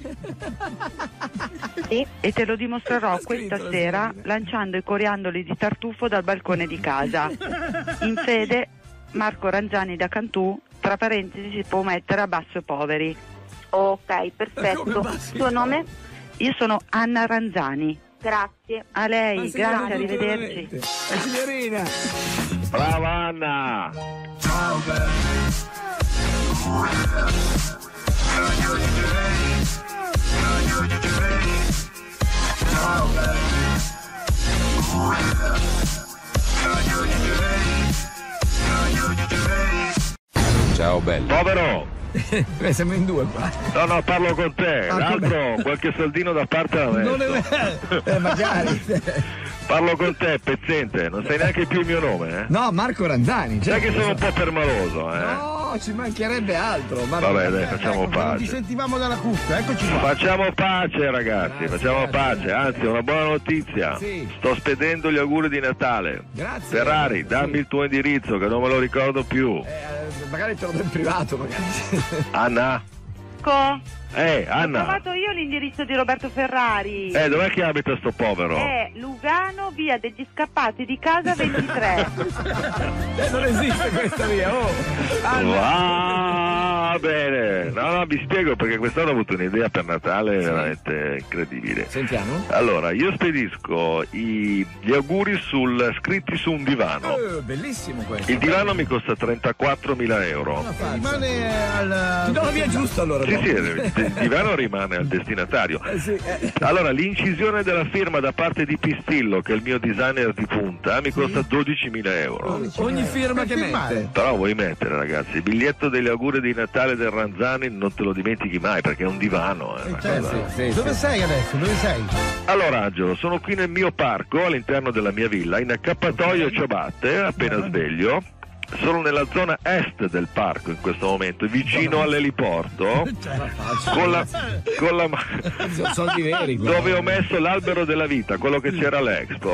Sì? E te lo dimostrerò questa sera lanciando i coriandoli di tartufo dal balcone di casa. In fede, Marco Ranzani da Cantù, tra parentesi si può mettere a basso poveri. Ok, perfetto. Suo nome? Io sono Anna Ranzani. Grazie. A lei, grazie, arrivederci. Signorina. Brava Anna. Ciao belli. Ciao belli. Povero. Siamo in 2 qua. No, parlo con te. L'altro qualche soldino da parte la messo. Non è vero. Magari. Parlo con te, pezzente, non sai neanche più il mio nome, eh? No, Marco Ranzani. Sai che sono un po' permaloso, eh? No, ci mancherebbe altro. Vabbè, dai, facciamo pace. Non ti sentivamo dalla cuffia, eccoci qua. Facciamo pace, ragazzi, facciamo pace. Anzi, una buona notizia. Sto spedendo gli auguri di Natale. Grazie. Ferrari, dammi il tuo indirizzo, che non me lo ricordo più. Magari te lo do in privato, magari. Anna? Anna. Ho trovato io l'indirizzo di Roberto Ferrari. Dov'è che abita sto povero? Lugano, via degli Scappati di casa 23. Non esiste questa via, oh. Wow. Va bene, no, vi spiego perché quest'anno ho avuto un'idea per Natale veramente incredibile. Sentiamo. Allora, io spedisco gli auguri scritti su un divano. Bellissimo questo. Il divano mi costa 34.000 euro. Rimane al. Ti do la via giusta allora. Sì, il divano rimane al destinatario. Sì. Allora, l'incisione della firma da parte di Pistillo, che è il mio designer di punta, mi costa 12.000 euro. Ogni firma che mette. Però vuoi mettere, ragazzi, il biglietto degli auguri di Natale del Ranzani non te lo dimentichi mai perché è un divano. Dove sei adesso? Dove sei? Allora Angelo, sono qui nel mio parco all'interno della mia villa, in accappatoio e ciabatte, appena sveglio. Sono nella zona est del parco in questo momento, vicino all'eliporto, soldi veri, dove ho messo l'albero della vita, quello che c'era all'Expo.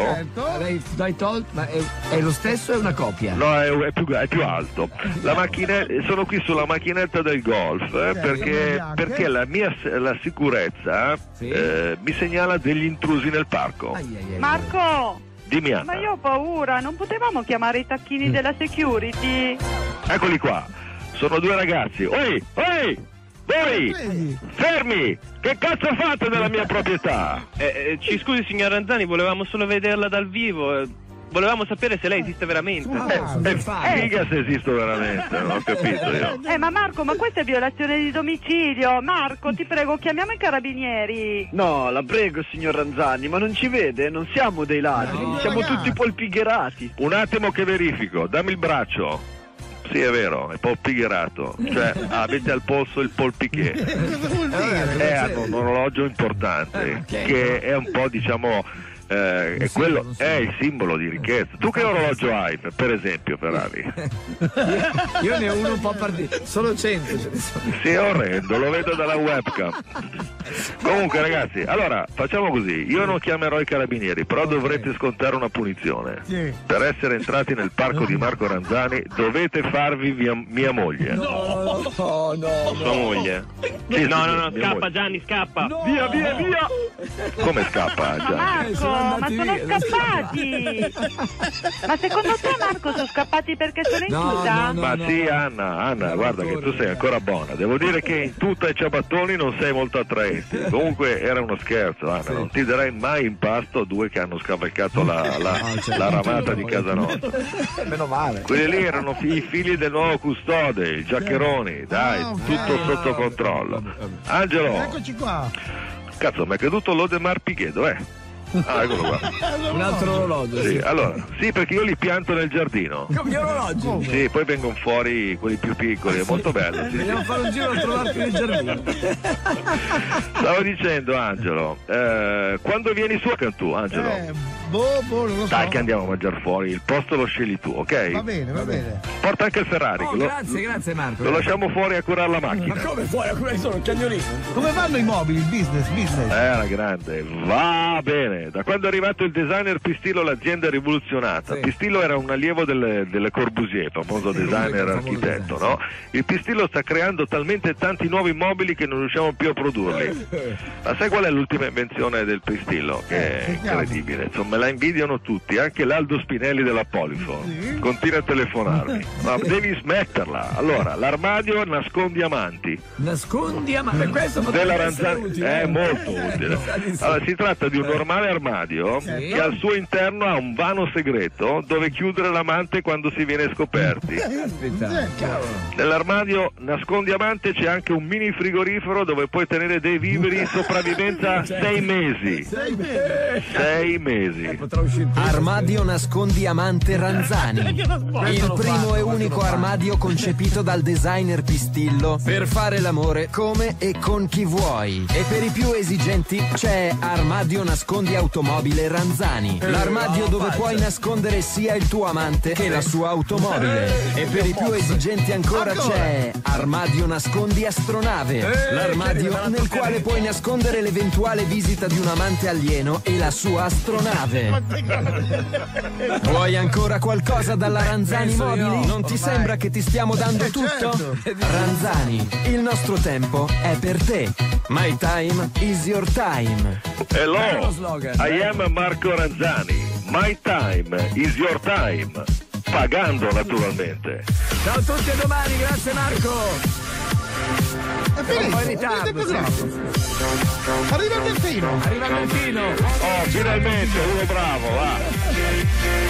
Ma è lo stesso o è una copia? No, è più alto. Sono qui sulla macchinetta del golf perché la sicurezza mi segnala degli intrusi nel parco. Marco! Dimmi, Anna. Ma io ho paura, non potevamo chiamare i tacchini della security? Eccoli qua, sono due ragazzi. Oi! Voi! Fermi! Che cazzo fate nella mia proprietà? Ci scusi signor Ranzani, volevamo solo vederla dal vivo. Volevamo sapere se lei esiste veramente. Figa se esisto veramente, non ho capito io. Ma Marco, ma questa è violazione di domicilio. Marco, ti prego, chiamiamo i carabinieri. No, la prego signor Ranzani, ma non ci vede? Non siamo dei ladri, siamo tutti polpigherati. Un attimo che verifico, dammi il braccio. Sì, è vero, è polpigherato. Cioè, avete al polso il polpiché. Hanno un orologio importante, che è un po', diciamo... quello è il simbolo di ricchezza. Tu che orologio hai, per esempio, Ferrari? Io ne ho uno un po' partito, solo 100 ce ne sono. Sì, è orrendo, lo vedo dalla webcam. Comunque ragazzi, allora facciamo così, io non chiamerò i carabinieri, però dovrete scontare una punizione. Per essere entrati nel parco di Marco Ranzani dovete farvi mia moglie. No. Sua moglie? Sì, no, mia scappa moglie. Gianni, scappa. No. Via. Come scappa Gianni? Marco, ma sono scappati. Ma secondo te Marco sono scappati perché sono in tuta? Ma sì Anna, guarda che tu sei ancora buona. Devo dire che in tuta e ciabattoni non sei molto attraente. Comunque era uno scherzo, Anna, non ti darei mai in pasto due che hanno scavalcato la ramata di casa nostra. Meno male. Quelli lì erano i figli del nuovo custode, i Giaccheroni, dai, tutto sotto controllo. Angelo, Eccoci qua. cazzo, mi è caduto l'Odemar Piguet, dov'è? Ah, eccolo qua. Un altro orologio. Sì, allora, sì, perché io li pianto nel giardino. Come gli orologi? Sì, poi vengono fuori quelli più piccoli, è molto bello. Sì, Andiamo a fare un giro a trovarti nel giardino. Stavo dicendo, Angelo, quando vieni su a Cantù, Angelo? Non lo so. Dai che andiamo a mangiare fuori, il posto lo scegli tu, ok? Va bene. Porta anche il Ferrari. Grazie Marco. Lo lasciamo fuori a curare la macchina. Ma come fuori a curare sono cagnolino? Come vanno i mobili, il business? Era grande, va bene. Da quando è arrivato il designer Pistillo l'azienda è rivoluzionata. Pistillo era un allievo delle Corbusier, famoso designer architetto, no? Il Pistillo sta creando talmente tanti nuovi mobili che non riusciamo più a produrli. Ma sai qual è l'ultima invenzione del Pistillo? Che è incredibile, insomma me la invidiano tutti, anche l'Aldo Spinelli della Polifon. Continua a telefonarmi. Ma devi smetterla. Allora, l'armadio nascondi amanti. Questo della Ranzani è molto utile. Allora, si tratta di un normale armadio che al suo interno ha un vano segreto dove chiudere l'amante quando si viene scoperti. Nell'armadio nascondi amante c'è anche un mini frigorifero dove puoi tenere dei viveri in sopravvivenza 6 mesi. 6 mesi. Armadio nascondi amante Ranzani. Il primo e unico armadio concepito dal designer Pistillo per fare l'amore come e con chi vuoi. E per i più esigenti c'è Armadio nascondi automobile Ranzani, l'armadio dove puoi nascondere sia il tuo amante che la sua automobile. E per i più esigenti ancora c'è Armadio nascondi astronave, l'armadio nel quale puoi nascondere l'eventuale visita di un amante alieno e la sua astronave. Vuoi ancora qualcosa dalla Ranzani Mobili? Non ti sembra che ti stiamo dando tutto? Ranzani, il nostro tempo è per te. My time is your time. Hello, I am Marco Ranzani. My time is your time. Pagando naturalmente. Ciao a tutti, a domani, grazie Marco. finito. Un po' in ritardo. Arriva il delfino. Arriva il delfino. Oh, finalmente, uno bravo, va.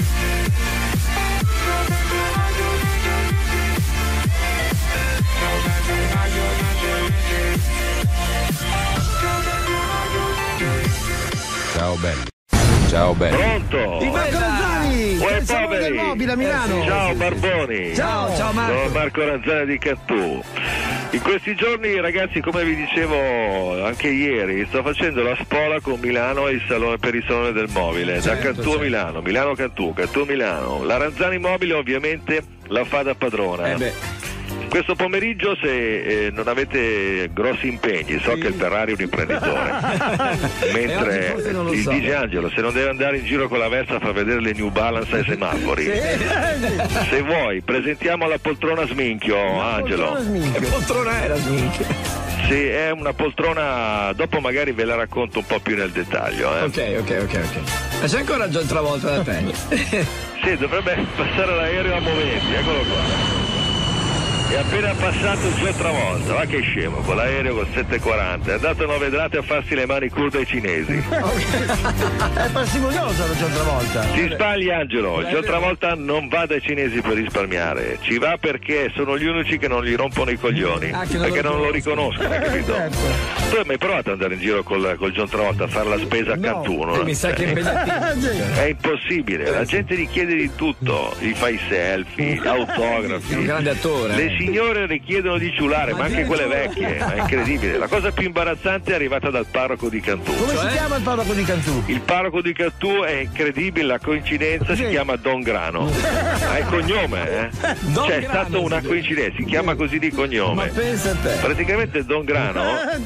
Ciao belli. Ciao belli. Pronto? Il Marco Ranzani, Uè, il salone del poveri. mobile a Milano. Ciao Barboni. Ciao Marco. Sono Marco Ranzani di Cantù. In questi giorni, ragazzi, come vi dicevo anche ieri, sto facendo la spola con Milano e il salone, per il salone del mobile, da Cantù a Milano, Milano Cantù, Cantù Milano. La Ranzani Mobile ovviamente la fa da padrona. Questo pomeriggio, se non avete grossi impegni, so che il Ferrari è un imprenditore, mentre il DJ Angelo, se non deve andare in giro con la Versa a far vedere le New Balance ai semafori, se vuoi presentiamo la poltrona sminchio, Angelo. Che poltrona è la sminchio? Sì, è una poltrona, dopo magari ve la racconto un po' più nel dettaglio. Ok. Ma c'è ancora John Travolta da te? Sì, dovrebbe passare l'aereo a momenti, eccolo qua. È appena passato già travolta, va che scemo, con l'aereo con 740, è andato a 9 vedrate a farsi le mani crude ai cinesi. È parsimonioso la John Travolta. Si sbagli Angelo, John Travolta non va dai cinesi per risparmiare, ci va perché sono gli unici che non gli rompono i coglioni, perché non lo riconoscono, capito? Tu hai mai provato ad andare in giro col John Travolta a fare la spesa a Cantù? Mi sa che è impegnativo. È impossibile, la gente gli chiede di tutto, gli fa i selfie, autografi. È un grande attore. Le signore richiedono di ciulare, ma anche quelle vecchie, è incredibile. La cosa più imbarazzante è arrivata dal parroco di Cantù. Come si chiama il parroco di Cantù? Il parroco di Cantù è incredibile, la coincidenza si chiama Don Grano. Ha il cognome, C'è stata una coincidenza, si chiama così di cognome. Ma pensa a te. Praticamente Don Grano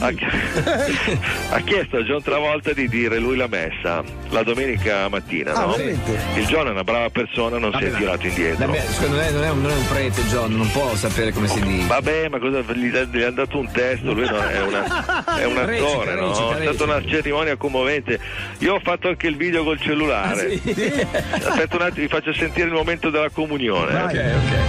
ha chiesto a John Travolta di dire lui la messa la domenica mattina, no? Il John è una brava persona, non si è tirato indietro. Secondo me non è un prete, John, non può sapere come si dice. Vabbè, ma cosa gli ha dato un testo, lui è un attore, no? È stata una cerimonia commovente. Io ho fatto anche il video col cellulare. Aspetta un attimo, vi faccio sentire il momento della comunione. Ok.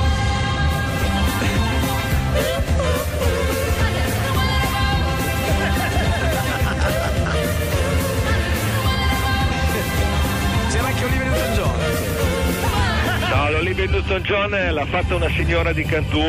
C'era anche Olivia Newton-John. No, l'Olivia Newton-John l'ha fatta una signora di Cantù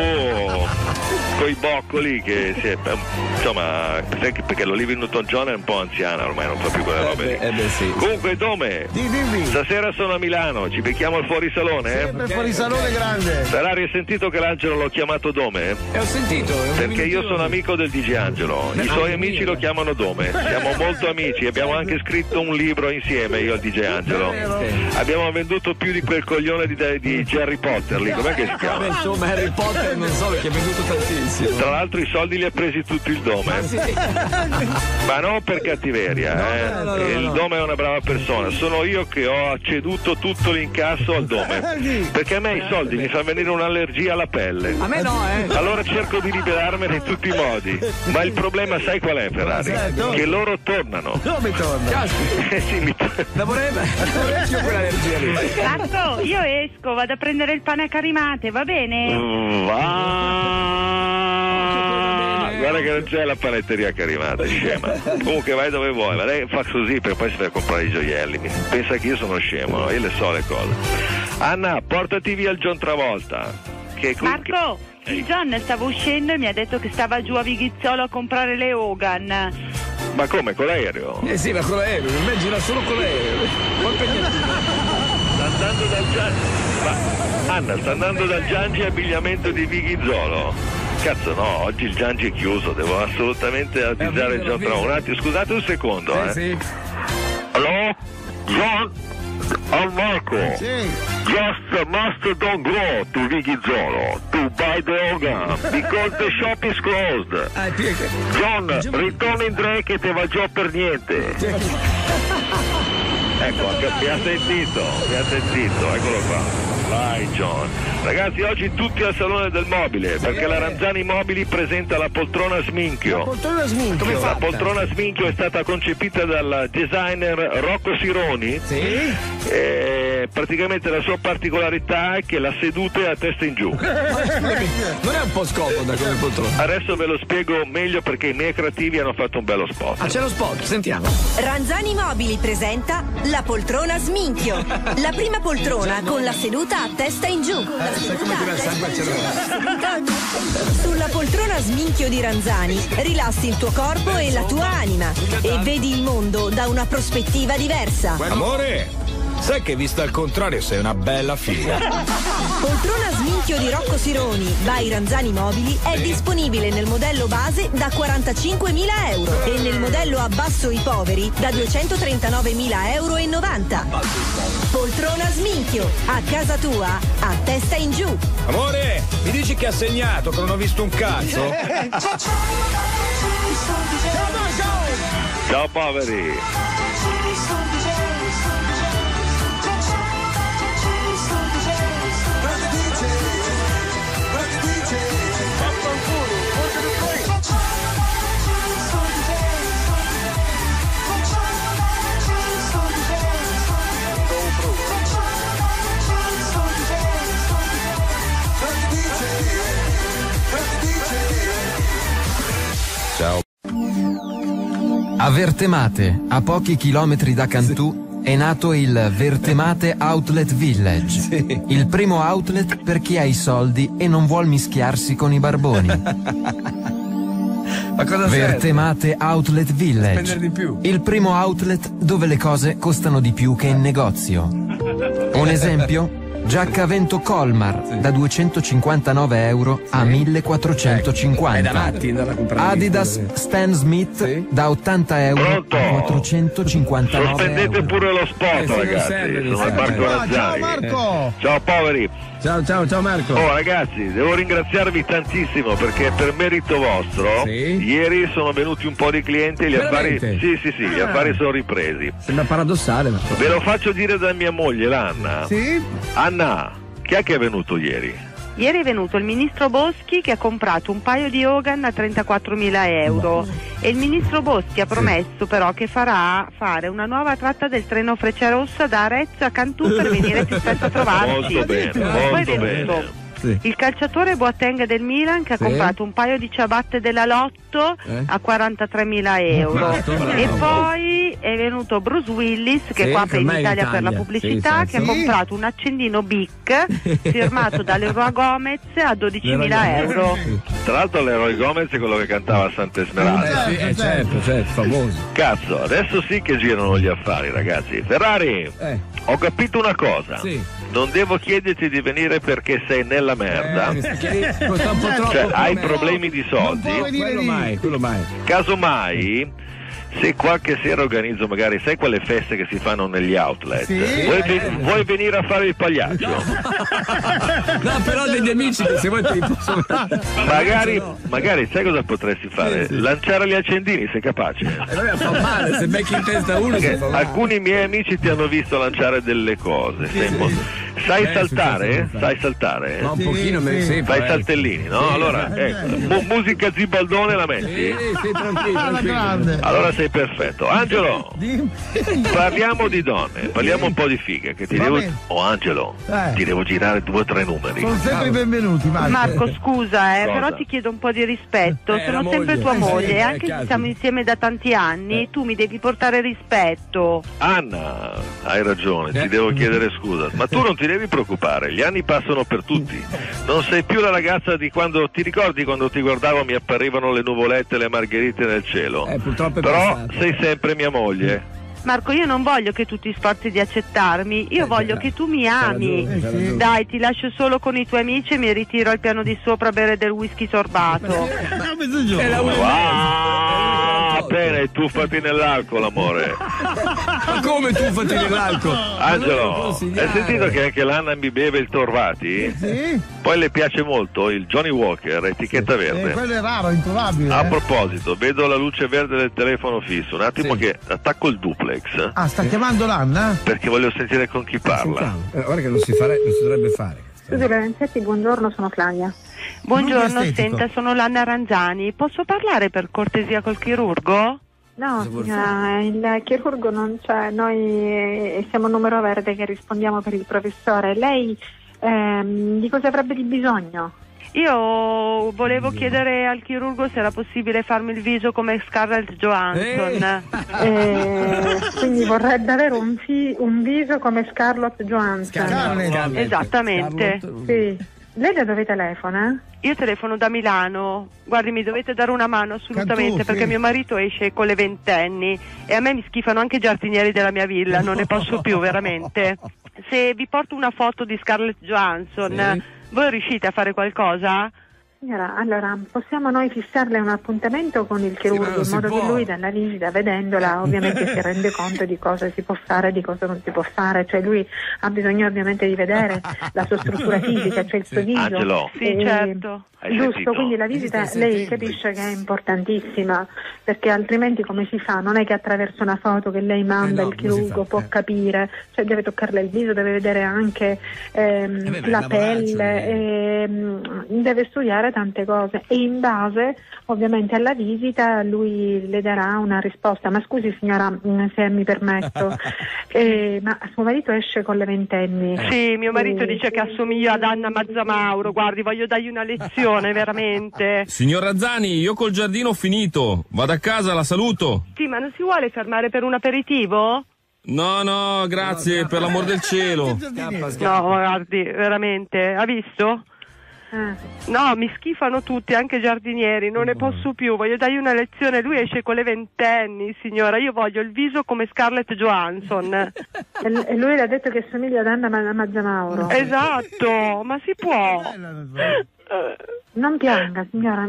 coi boccoli che si è, insomma, perché l'Olivia Newton-John è un po' anziana ormai, non fa più quelle robe lì. Sì. Comunque Dome, stasera sono a Milano, ci becchiamo al fuorisalone? Sempre fuorisalone grande. Ferrari, hai sentito che l'Angelo l'ho chiamato Dome? Ho sentito. Perché io sono amico del DJ Angelo, i suoi amici lo chiamano Dome, siamo molto amici, abbiamo anche scritto un libro insieme io e il DJ Angelo. Abbiamo venduto più di quel coglione di Harry Potter lì, com'è che si chiama? Insomma, Harry Potter non so perché è venduto tantissimo. Tra l'altro i soldi li ha presi tutto il Dome. Ma non per cattiveria, No. Il Dome è una brava persona, sono io che ho ceduto tutto l'incasso al Dome, perché a me i soldi mi fa venire un'allergia alla pelle. A me no, Allora cerco di liberarmene in tutti i modi, ma il problema sai qual è, Ferrari? Che loro tornano. Dove torna? La vorrei io quell'allergia lì. Marco, io esco, vado a prendere il pane a Carimate, va bene? Guarda che non c'è la panetteria Carimate, scema. Comunque vai dove vuoi, ma lei fa così per poi si fa comprare i gioielli. Pensa che io sono scemo, no? Io le so le cose. Anna, portati via il John Travolta. Marco, il John stava uscendo e mi ha detto che stava giù a Vighizzolo a comprare le Hogan. Ma come, con l'aereo? Sì, ma con l'aereo, me gira solo con l'aereo. Sta andando dal Giangi. Anna, sta andando dal Giangi abbigliamento di Vighizzolo. Cazzo no, oggi il Giangi è chiuso, devo assolutamente avvisare il John Travolta. Un attimo, scusate un secondo, Sì. Hello? John? Marco. Just must don't go to Vighizzolo to buy the Hogan because the shop is closed. John, ritorna in Drake e te va giù per niente. Ecco, mi ha sentito, eccolo qua. Vai John. Ragazzi, oggi tutti al Salone del Mobile, perché la Ranzani Mobili presenta la poltrona sminchio. La poltrona sminchio. La poltrona sminchio è stata concepita dal designer Rocco Sironi. praticamente la sua particolarità è che la seduta è a testa in giù. Non è un po' scomoda come poltrona? Adesso ve lo spiego meglio perché i miei creativi hanno fatto un bello spot. Ah, c'è lo spot, sentiamo. Ranzani Mobili presenta la poltrona sminchio. La prima poltrona con la seduta a testa in giù. Sulla poltrona sminchio di Ranzani rilassi il tuo corpo e la tua anima e vedi il mondo da una prospettiva diversa. Amore, sai che vista al contrario sei una bella figa. Poltrona sminchio di Rocco Sironi by Ranzani Mobili è disponibile nel modello base da 45.000 euro e nel modello abbasso i poveri da 239.000 euro e 90. Poltrona sminchio, a casa tua, a testa in giù. Amore, mi dici che ha segnato che non ho visto un cazzo? Ciao poveri. Ciao. A Vertemate, a pochi chilometri da Cantù, è nato il Vertemate Outlet Village. Il primo outlet per chi ha i soldi e non vuol mischiarsi con i barboni. Ma cosa Vertemate Outlet Village. Spendere di più. Il primo outlet dove le cose costano di più che in negozio. Un esempio? Giacca Vento Colmar da 259 euro a 1450. È da matti andare a comprare. Adidas Stan Smith da 80 euro a 459 sospendete euro. pure lo spot, ragazzi. Sono Marco Ranzani. Ciao Marco. Ciao poveri. Ciao Marco. Oh ragazzi, devo ringraziarvi tantissimo perché per merito vostro ieri sono venuti un po' di clienti e gli affari. Sì, gli affari sono ripresi. Sembra paradossale, ma Ve lo faccio dire da mia moglie, l'Anna. Sì? Anna, chi è che è venuto ieri? Ieri è venuto il ministro Boschi che ha comprato un paio di Hogan a 34.000 euro e il ministro Boschi ha promesso però che farà fare una nuova tratta del treno Frecciarossa da Arezzo a Cantù per venire più spesso a trovarci. Molto bene, Poi è molto venuto bene. il calciatore Boateng del Milan che ha comprato un paio di ciabatte della Lotto a 43.000 euro e poi è venuto Bruce Willis che è qua per in Italia per la pubblicità che ha comprato un accendino Bic firmato da Leroy Gomez a 12.000 euro. Tra l'altro l'eroe Gomez è quello che cantava a Santa Esmeralda. certo, famoso. Cazzo, adesso sì che girano gli affari, ragazzi. Ferrari, ho capito una cosa. Non devo chiederti di venire perché sei nella merda. Costa un po' troppo. Cioè, hai problemi di soldi. Quello mai. Casomai, se qualche sera organizzo magari, sai quelle feste che si fanno negli outlet? Vuoi venire a fare il pagliaccio? No, però degli amici che se vuoi ti posso. Magari sai cosa potresti fare? Lanciare gli accendini, sei capace? Allora fa male, se becchi in testa uno si fa male. Alcuni miei amici ti hanno visto lanciare delle cose. Sai saltare? Sai saltare? Ma un pochino fai saltellini, no? Allora, ecco, musica Zibaldone la metti? Sì, tranquillo. Allora sei perfetto. Angelo, parliamo di donne, parliamo un po' di fighe che ti devo. Oh Angelo, ti devo girare 2 o 3 numeri. Sono sempre benvenuti, Marco, scusa, però ti chiedo un po' di rispetto. Sono sempre tua moglie e anche se siamo insieme da tanti anni, tu mi devi portare rispetto. Anna, hai ragione, ti devo chiedere scusa, ma tu non ti devi preoccupare, gli anni passano per tutti. Non sei più la ragazza di quando ti ricordi quando ti guardavo mi apparivano le nuvolette e le margherite nel cielo. Purtroppo è però passato. sei sempre mia moglie. Marco, io non voglio che tu ti sforzi di accettarmi, io voglio che tu mi ami. Dai, ti lascio solo con i tuoi amici e mi ritiro al piano di sopra a bere del whisky sorbato. Bene, tuffati nell'alcol, amore. Ma come tuffati nell'alcol? Angelo, hai sentito che anche l'Anna mi beve il Torvati? Sì. Poi le piace molto il Johnny Walker, etichetta verde. Quello è raro, introvabile. A proposito, vedo la luce verde del telefono fisso. Un attimo che attacco il duplex. Ah, sta chiamando l'Anna? Perché voglio sentire con chi parla. Guarda che non si dovrebbe fare. Scusi Lorenzetti, buongiorno, sono Claudia. Buongiorno, senta, sono l'Anna Ranzani. Posso parlare per cortesia col chirurgo? No, signora, il chirurgo non c'è, noi siamo numero verde che rispondiamo per il professore. Lei di cosa avrebbe di bisogno? Io volevo chiedere al chirurgo se era possibile farmi il viso come Scarlett Johansson. Quindi vorrebbe avere un viso come Scarlett Johansson. Scarlett. Esattamente. Sì. Lei da dove telefona? Io telefono da Milano. Guardi, mi dovete dare una mano assolutamente, perché mio marito esce con le ventenni e a me mi schifano anche i giardinieri della mia villa, non ne posso più veramente. Se vi porto una foto di Scarlett Johansson, voi riuscite a fare qualcosa? Signora, allora possiamo noi fissarle un appuntamento con il chirurgo in modo che lui dalla visita, vedendola, ovviamente si rende conto di cosa si può fare e di cosa non si può fare, cioè lui ha bisogno ovviamente di vedere la sua struttura fisica, cioè il suo viso. Angelo. Sì, certo. Giusto, quindi la visita lei capisce che è importantissima, perché altrimenti come si fa? Non è che attraverso una foto che lei manda il chirurgo può capire, cioè deve toccarle il viso, deve vedere anche la pelle, deve studiare tante cose e in base ovviamente alla visita lui le darà una risposta. Ma scusi signora, se mi permetto, ma suo marito esce con le ventenni? Sì, mio marito dice che assomiglia ad Anna Mazzamauro, guardi, voglio dargli una lezione veramente. Signor Ranzani, io col giardino ho finito, vado a casa, la saluto. Sì, ma non si vuole fermare per un aperitivo? No, grazie, per l'amor del cielo. No, guardi, veramente, ha visto? No, mi schifano tutti, anche i giardinieri, non ne posso più, voglio dargli una lezione, lui esce con le ventenni, signora, io voglio il viso come Scarlett Johansson. E lui le ha detto che somiglia ad Anna Mazzamauro. Esatto, ma si può. Non pianga, signora,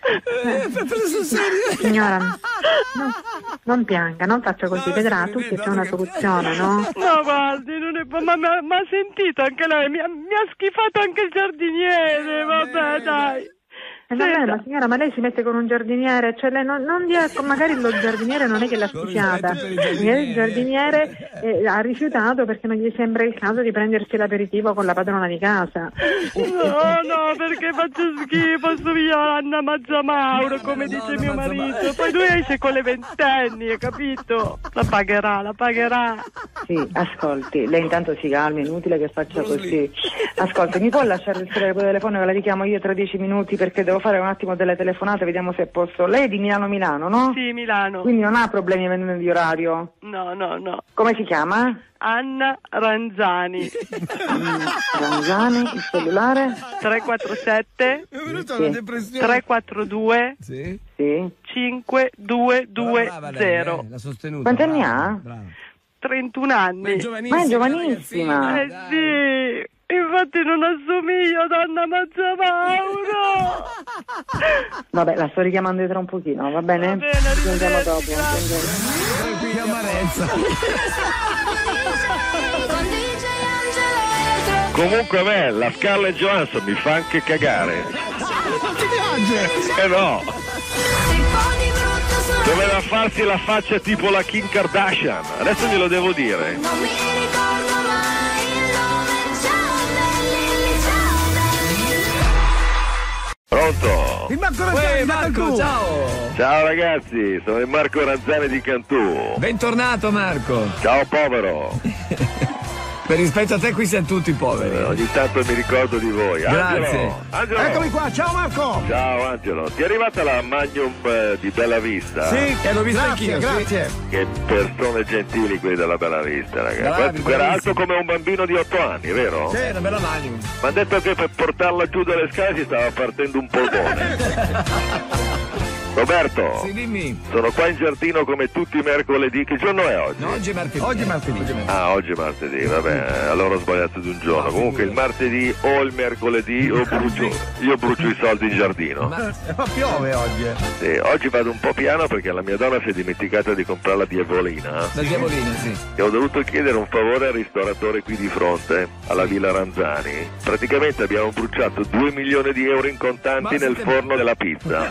signora, non pianga, non faccia così, vedrà, a tutti c'è una soluzione, no? No, guardi, non è... ma ha sentito anche lei, mi ha schifato anche il giardiniere, vabbè, dai. Vabbè, ma signora, ma lei si mette con un giardiniere, cioè lei non magari lo giardiniere non è che l'ha schifiata, il giardiniere ha rifiutato perché non gli sembra il caso di prendersi l'aperitivo con la padrona di casa. No, perché faccio schifo, somiglia a Anna Mazzamauro, come dice mio marito, poi lui esce con le ventenni, hai capito? La pagherà. Sì, ascolti, lei intanto si calmi, è inutile che faccia così. Ascolti, mi può lasciare il telefono che la richiamo io tra 10 minuti perché devo fare un attimo delle telefonate, vediamo se posso. Lei è di Milano, no? Sì, Milano. Quindi non ha problemi di orario? No. Come si chiama? Anna Ranzani. Ranzani, il cellulare? 347 342 5220. Quanti anni ha? 31 anni. Ma è giovanissima. Sì. Infatti non assomiglia ad Anna Mazzamauro. Vabbè, la sto richiamando tra un pochino, va bene? Va bene, ci sentiamo dopo. Che amarezza. Comunque a me la Scarlett Johansson mi fa anche cagare. Non ti piace? No. Doveva farsi la faccia tipo la Kim Kardashian. Adesso glielo devo dire. Pronto? Il Marco Ranzani da Cantù. Ciao ragazzi, sono il Marco Ranzani di Cantù. Bentornato Marco. Ciao povero. Per rispetto a te qui siamo tutti poveri. Ogni tanto mi ricordo di voi. Grazie. Angelo. Eccomi qua, ciao Marco. Ciao Angelo, ti è arrivata la Magnum di Bella Vista? Sì, l'ho vista anch'io. Grazie. Che persone gentili quelli della Bella Vista, ragazzi. Era alto come un bambino di 8 anni, vero? Sì, una bella Magnum. Mi hanno detto che per portarla giù dalle scale si stava partendo un polmone. Roberto, sì, dimmi. Sono qua in giardino come tutti i mercoledì. Che giorno è oggi? No, oggi è martedì. Ah, oggi è martedì, vabbè, allora ho sbagliato di un giorno. Comunque il martedì o il mercoledì io brucio i soldi in giardino. Ma piove oggi. Sì, oggi vado un po' piano perché la mia donna si è dimenticata di comprare la diavolina. La diavolina, sì. E ho dovuto chiedere un favore al ristoratore qui di fronte, alla Villa Ranzani. Praticamente abbiamo bruciato 2 milioni di euro in contanti nel forno della pizza.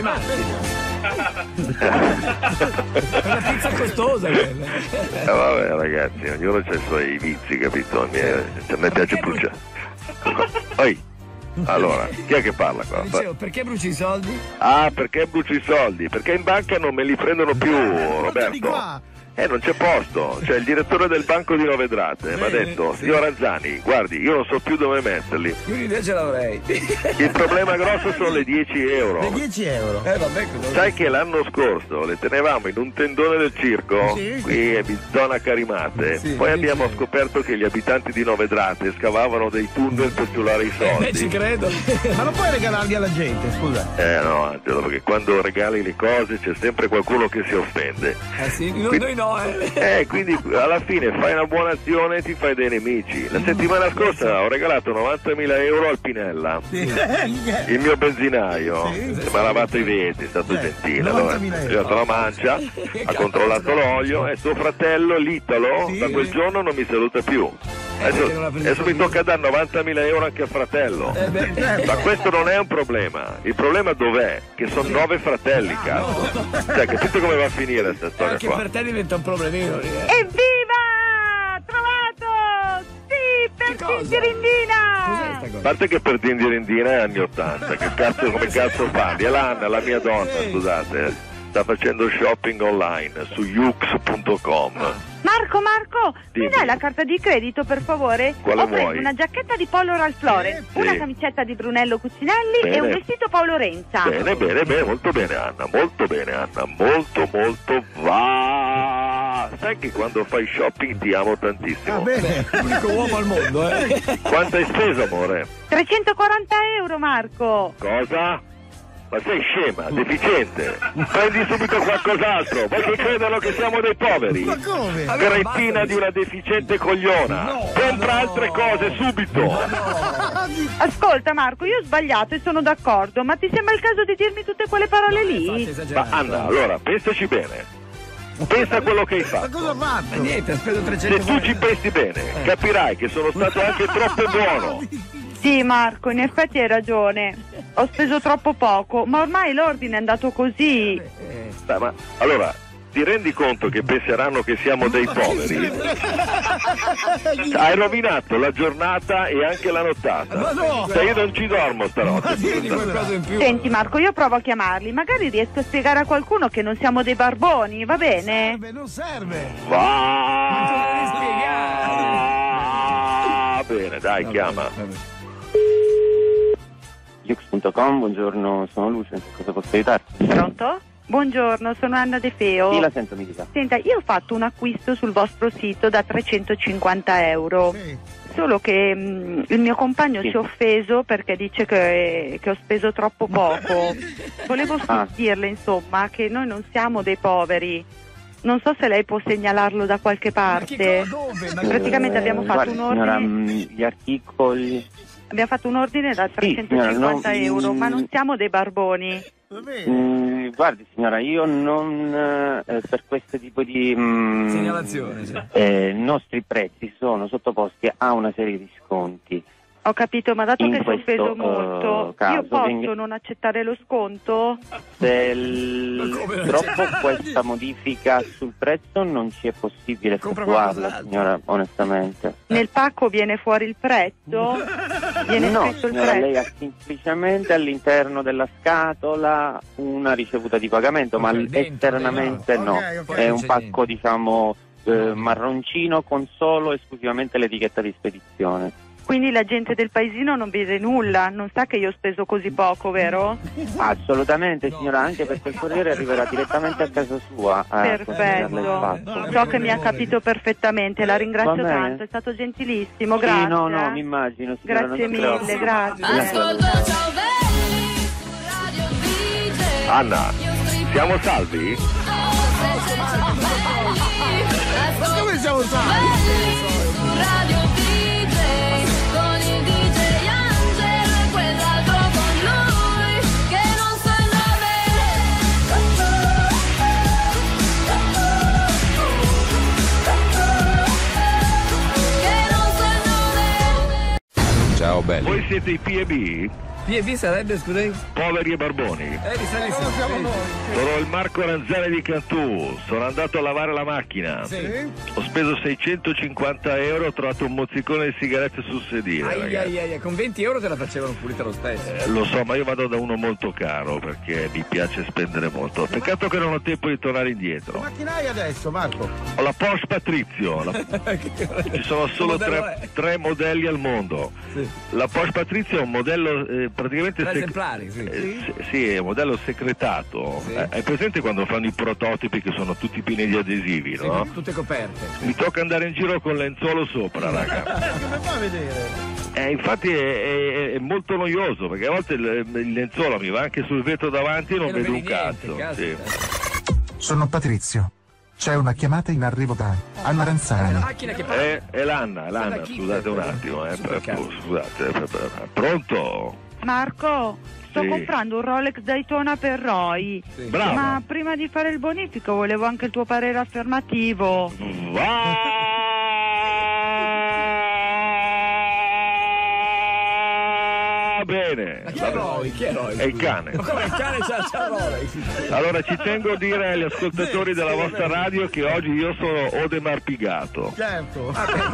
È una pizza costosa quella. Vabbè ragazzi, ognuno ha i suoi vizi, capito? A me piace bruciare. Oi. Allora, chi è che parla qua? Dicevo, perché bruci i soldi? Ah, perché bruci i soldi? Perché in banca non me li prendono più, Roberto. Non c'è posto, cioè il direttore del banco di Novedrate mi ha detto, signor Ranzani, guardi, io non so più dove metterli. Io l'idea ce l'avrei. Il problema grosso sono le 10 euro. Le 10 euro? Vabbè, sai che l'anno scorso le tenevamo in un tendone del circo, qui è zona Carimate, poi abbiamo scoperto che gli abitanti di Novedrate scavavano dei tunnel per ciulare i soldi. Ci credo. Ma non puoi regalarli alla gente, scusa? No, Angelo, perché quando regali le cose c'è sempre qualcuno che si offende. Sì, noi no. Quindi alla fine fai una buona azione e ti fai dei nemici. La settimana scorsa ho regalato 90.000 euro al Pinella, il mio benzinaio, mi ha lavato i vetri, è stato gentile. Allora, ha girato la mancia, ha controllato l'olio e suo fratello, l'Italo, da quel giorno non mi saluta più. Adesso mi tocca dare 90.000 euro anche al fratello. Ma questo non è un problema. Il problema dov'è? Che sono 9 fratelli, cazzo. Cioè, capite come va a finire questa storia anche qua? Per te diventa un problemino. Evviva! Trovato! Sì, per Tindirindina! A parte che per Tindirindina è anni 80, che cazzo, come cazzo fanno? È l'Anna, la mia donna, scusate, sta facendo shopping online su yux.com. Marco, mi dai la carta di credito per favore? Quale Ho preso vuoi? una giacchetta di Polo Ralph Lauren, una camicetta di Brunello Cucinelli e un vestito Paolo Renza. Bene, molto bene Anna, molto va. Sai che quando fai shopping ti amo tantissimo. L'unico uomo al mondo, Quanto hai speso, amore? 340 euro, Marco. Cosa? Ma sei scema, deficiente. Prendi subito qualcos'altro. Vuoi che credano che siamo dei poveri? Ma come? Cretina di una deficiente cogliona. Compra altre cose subito. Ascolta Marco, io ho sbagliato e sono d'accordo, ma ti sembra il caso di dirmi tutte quelle parole lì? Ma Anna, allora, pensaci bene. Pensa a quello che hai fatto. Ma cosa ho fatto? Niente, speso 300 Se tu ci pensi bene, capirai che sono stato anche troppo buono. Sì Marco, in effetti hai ragione. Ho speso troppo poco, ma ormai l'ordine è andato così. Ma allora, ti rendi conto che penseranno che siamo dei poveri? Hai rovinato la giornata e anche la nottata. Ma no! Io non ci dormo stanotte. Senti Marco, io provo a chiamarli, magari riesco a spiegare a qualcuno che non siamo dei barboni, va bene? Non serve. Va bene, dai, chiama. Yux.com, buongiorno, sono Lucio, cosa posso aiutarti? Pronto? Buongiorno, sono Anna De Feo. Sì, la sento, mi dica. Senta, io ho fatto un acquisto sul vostro sito da 350 euro. Solo che il mio compagno si è offeso perché dice che ho speso troppo poco. Volevo dirle, insomma, che noi non siamo dei poveri. Non so se lei può segnalarlo da qualche parte. Praticamente abbiamo fatto un ordine. Signora, gli articoli. Abbiamo fatto un ordine da 350 euro, ma non siamo dei barboni. Guardi signora, io non per questo tipo di segnalazione, i nostri prezzi sono sottoposti a una serie di sconti. Ho capito, ma dato che questo, sospeso molto, caso, io posso non accettare lo sconto? Purtroppo questa modifica sul prezzo non ci è possibile effettuarla, signora, onestamente. Nel pacco viene fuori il prezzo? Viene No, scritto il signora, prezzo? lei ha semplicemente all'interno della scatola una ricevuta di pagamento, ma esternamente no. È un pacco, diciamo, marroncino con solo esclusivamente l'etichetta di spedizione. Quindi la gente del paesino non vede nulla, non sa che io ho speso così poco, vero? Assolutamente signora, anche perché il corriere arriverà direttamente a casa sua. Perfetto, so che mi ha capito perfettamente, la ringrazio Va bene. tanto, è stato gentilissimo, Sì, grazie. no, mi immagino. Signora, Grazie non si mille, preoccupi. grazie. Anna, siamo salvi? Ma come siamo salvi? Con il DJ Angelo e quell'altro con lui che non sanno Ciao belli. Voi siete i P&B? B&B sarebbe, scusate? Poveri e barboni. Mi sa di sì. Sono il Marco Ranzani di Cantù, sono andato a lavare la macchina. Sì. Ho speso 650 euro, ho trovato un mozzicone di sigarette sul sedile. Ai, con 20 euro te la facevano pulita lo stesso. Lo so, ma io vado da uno molto caro perché mi piace spendere molto. Peccato che non ho tempo di tornare indietro. Che macchina hai adesso, Marco? Ho la Porsche Patrizio. Ci sono solo tre modelli al mondo. Sì. La Porsche Patrizio è un modello praticamente esemplari, sì, è un modello secretato. Sì. Hai presente quando fanno i prototipi che sono tutti pieni di adesivi, sì, no? Tutte coperte. Mi tocca andare in giro con lenzuolo sopra, raga. Come fa a vedere? Infatti è molto noioso perché a volte il lenzuolo mi va anche sul vetro davanti e non vedo un cazzo. Sì. Sono Patrizio. C'è una chiamata in arrivo da Anna Ranzani. È l'Anna, scusate un attimo. Scusate. Pronto? Marco, sto comprando un Rolex Daytona per Roy. Sì. Brava. Ma prima di fare il bonifico volevo anche il tuo parere affermativo. Bene. Ma chi è Roy? Chi è Roy? È il cane. Ma come il cane c'ha Roy? Allora ci tengo a dire agli ascoltatori della vostra radio che oggi io sono Odemar Pigato. Certo.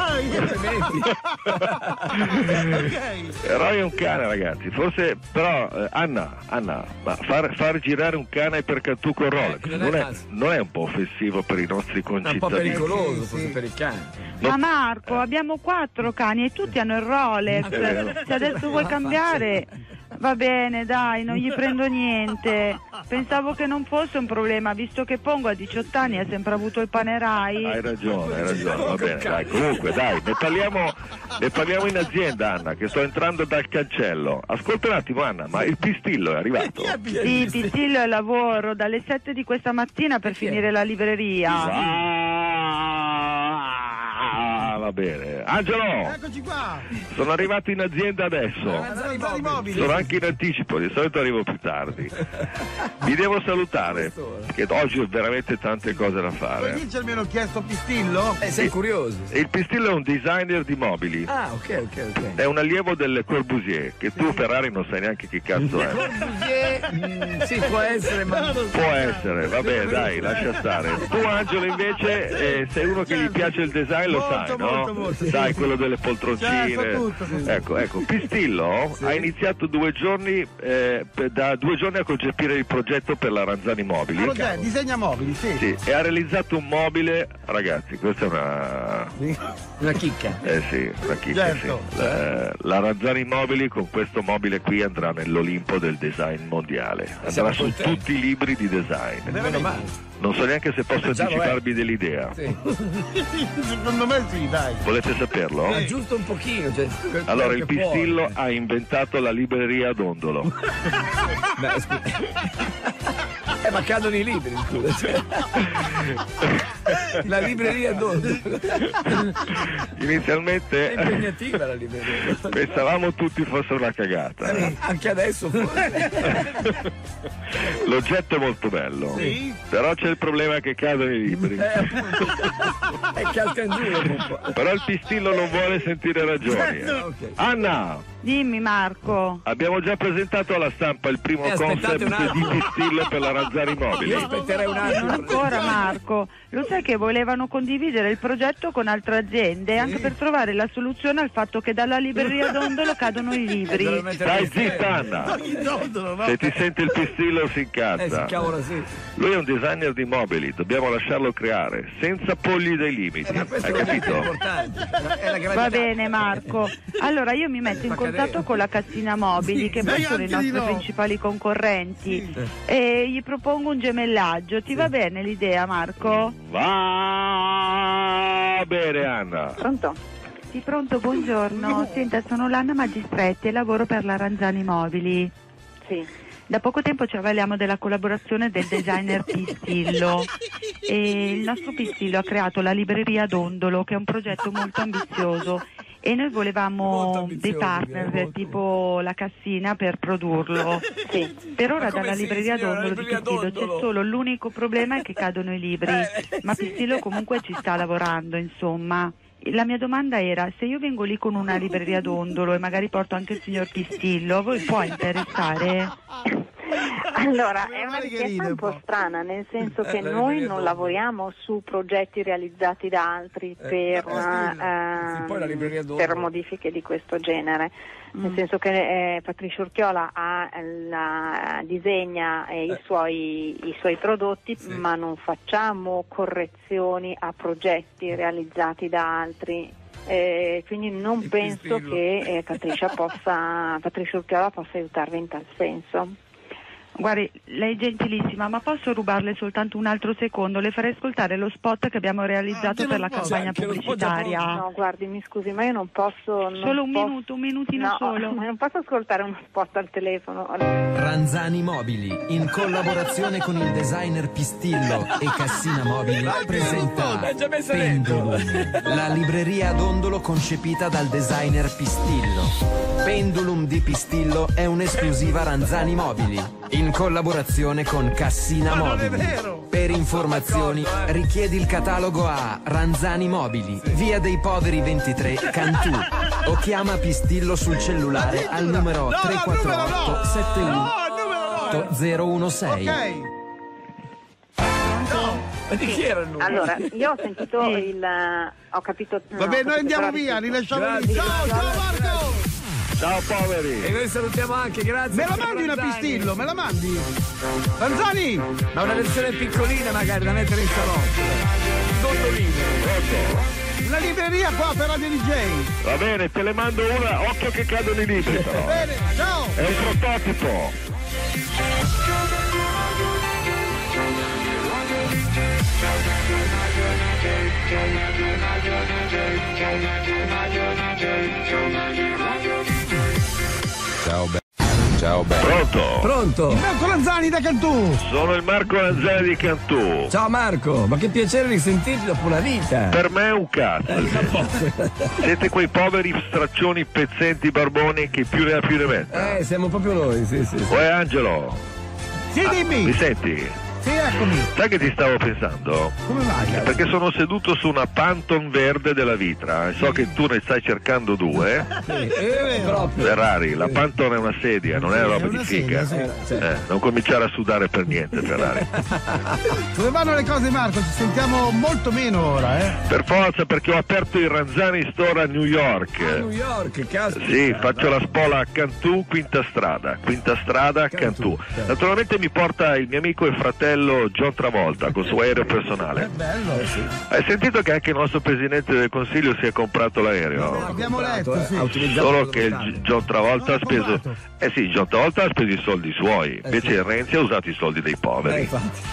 Roy è un cane, ragazzi. Forse però Anna, ma far girare un cane per Cantù con Rolex non è un po' offensivo per i nostri concittadini? È un po' pericoloso forse per il cane. Ma Marco, abbiamo 4 cani e tutti hanno il Rolex. Se adesso vuoi cambiare, va bene, dai, non gli prendo niente. Pensavo che non fosse un problema, visto che Pongo a 18 anni ha sempre avuto il panerai. Hai ragione, va bene, dai, comunque dai, ne parliamo in azienda, Anna, che sto entrando dal cancello. Ascolta un attimo, Anna, ma il pistillo è arrivato? Sì, il pistillo è al lavoro dalle 7 di questa mattina per finire la libreria. Va bene. Angelo! Eccoci qua! Sono arrivato in azienda adesso. Sono anche in anticipo, di solito arrivo più tardi. Vi devo salutare, perché oggi ho veramente tante cose da fare. Puoi dirci almeno chi è sto pistillo? Sei curioso? Il pistillo è un designer di mobili. Ah, ok. È un allievo del Corbusier, che tu Ferrari non sai neanche che cazzo è. Corbusier, sì, può essere, ma... Può essere, va bene, dai, lascia stare. Tu Angelo invece sei uno che gli piace il design, lo sai, no? Molto, sai, quello delle poltroncine. Tutto. Ecco, Pistillo ha iniziato 2 giorni, da 2 giorni a concepire il progetto per la Ranzani Mobili. Disegna mobili, sì. E ha realizzato un mobile, ragazzi, questa è una chicca. Sì, una chicca, certo. Sì. La Ranzani Mobili con questo mobile qui andrà nell'Olimpo del design mondiale. Andrà su tutti i libri di design. Meno male. Non so neanche se posso anticiparvi dell'idea. Sì. Secondo me sì, dai. Volete saperlo? Giusto un pochino. Allora, il Pistillo ha inventato la libreria a dondolo. Ma cadono i libri, scusa. La libreria a dondolo. Inizialmente è impegnativa la libreria. Pensavamo tutti fosse una cagata. Anche adesso l'oggetto è molto bello, sì. Però c'è il problema che cadono i libri. È calcanduro. Però il Pistillo non vuole sentire ragioni. Okay. Anna, dimmi Marco. Abbiamo già presentato alla stampa il primo concept di Pistillo per la Ranzani Mobili. Io aspetterei un attimo. Non ancora Marco, lo sai che volevano condividere il progetto con altre aziende anche per trovare la soluzione al fatto che dalla libreria Dondolo cadono i libri. Dai zitta Anna, se ti sente il Pistillo si incazza. Lui è un designer di mobili, dobbiamo lasciarlo creare senza porgli dei limiti, hai capito? Va bene Marco, allora io mi metto in contatto con la Cassina Mobili che poi sono i nostri principali concorrenti e gli propongo un gemellaggio. Ti va bene l'idea Marco? Va bene Anna. Pronto? Sì, pronto, buongiorno. Senta, sono l'Anna Magistretti e lavoro per la Ranzani Mobili. Sì. Da poco tempo ci avvaliamo della collaborazione del designer Pistillo e il nostro Pistillo ha creato la libreria Dondolo, che è un progetto molto ambizioso e noi volevamo dei partner tipo la Cassina per produrlo. Sì. Per ora dalla libreria Dondolo di Pistillo c'è solo l'unico problema è che cadono i libri, ma Pistillo comunque ci sta lavorando, insomma. La mia domanda era: se io vengo lì con una libreria dondolo e magari porto anche il signor Pistillo, a voi può interessare? Allora, è una richiesta un po' strana, nel senso che noi non lavoriamo su progetti realizzati da altri per modifiche di questo genere. Nel senso che Patricia Urchiola disegna i suoi prodotti, ma non facciamo correzioni a progetti realizzati da altri. Quindi non penso che Patricia Urchiola possa aiutarvi in tal senso. Guardi, lei è gentilissima, ma posso rubarle soltanto un altro secondo? Le farei ascoltare lo spot che abbiamo realizzato per la campagna pubblicitaria. No, guardi, mi scusi, ma io non posso... Solo un minutino solo. Non posso ascoltare uno spot al telefono. Ranzani Mobili, in collaborazione con il designer Pistillo e Cassina Mobili, presenta Pendulum, la libreria a dondolo concepita dal designer Pistillo. Pendulum di Pistillo è un'esclusiva Ranzani Mobili, in collaborazione con Cassina Mobili. Per informazioni richiedi il catalogo a Ranzani Mobili, via dei Poveri 23, Cantù, o chiama Pistillo sul cellulare al numero 348 71 016. Ma di chi era il numero? Allora, io ho sentito ho capito... Vabbè, noi andiamo via, rilasciamo lì. Ciao Marco! Ciao poveri! E noi salutiamo anche, grazie. Me la mandi una Pistillo, me la mandi? Ranzani! Ma una versione piccolina magari da mettere in salotto. Dondolino. Una libreria qua per Radio DJ. Va bene, te le mando una, occhio che cadono i libri però. Bene, ciao! È un prototipo. Ciao bello. Pronto? Il Marco Ranzani da Cantù. Sono il Marco Ranzani di Cantù. Ciao Marco, ma che piacere risentirti dopo una vita. Per me è un cazzo. Siete quei poveri straccioni, pezzenti, barboni che più ne ha più ne metta. Siamo proprio noi, sì. Uè Angelo. Sì, dimmi. Mi senti? Sì, eccomi. Sai che ti stavo pensando? Come mai? Perché sono seduto su una Phantom verde della Vitra e so che tu ne stai cercando due. Ferrari, la Phantom è una sedia, non è roba di figa. Non cominciare a sudare per niente, Ferrari. Dove vanno le cose, Marco? Ci sentiamo molto meno ora, Per forza, perché ho aperto il Ranzani Store a New York. New York, caspita. Sì, faccio la spola a Cantù, Quinta Strada, Cantù. Naturalmente mi porta il mio amico e fratello John Travolta col suo aereo personale. Bello, sì. Hai sentito che anche il nostro Presidente del Consiglio si è comprato l'aereo? Abbiamo letto, sì. Solo che John Travolta ha speso... John Travolta ha speso i soldi suoi, invece Renzi ha usato i soldi dei poveri.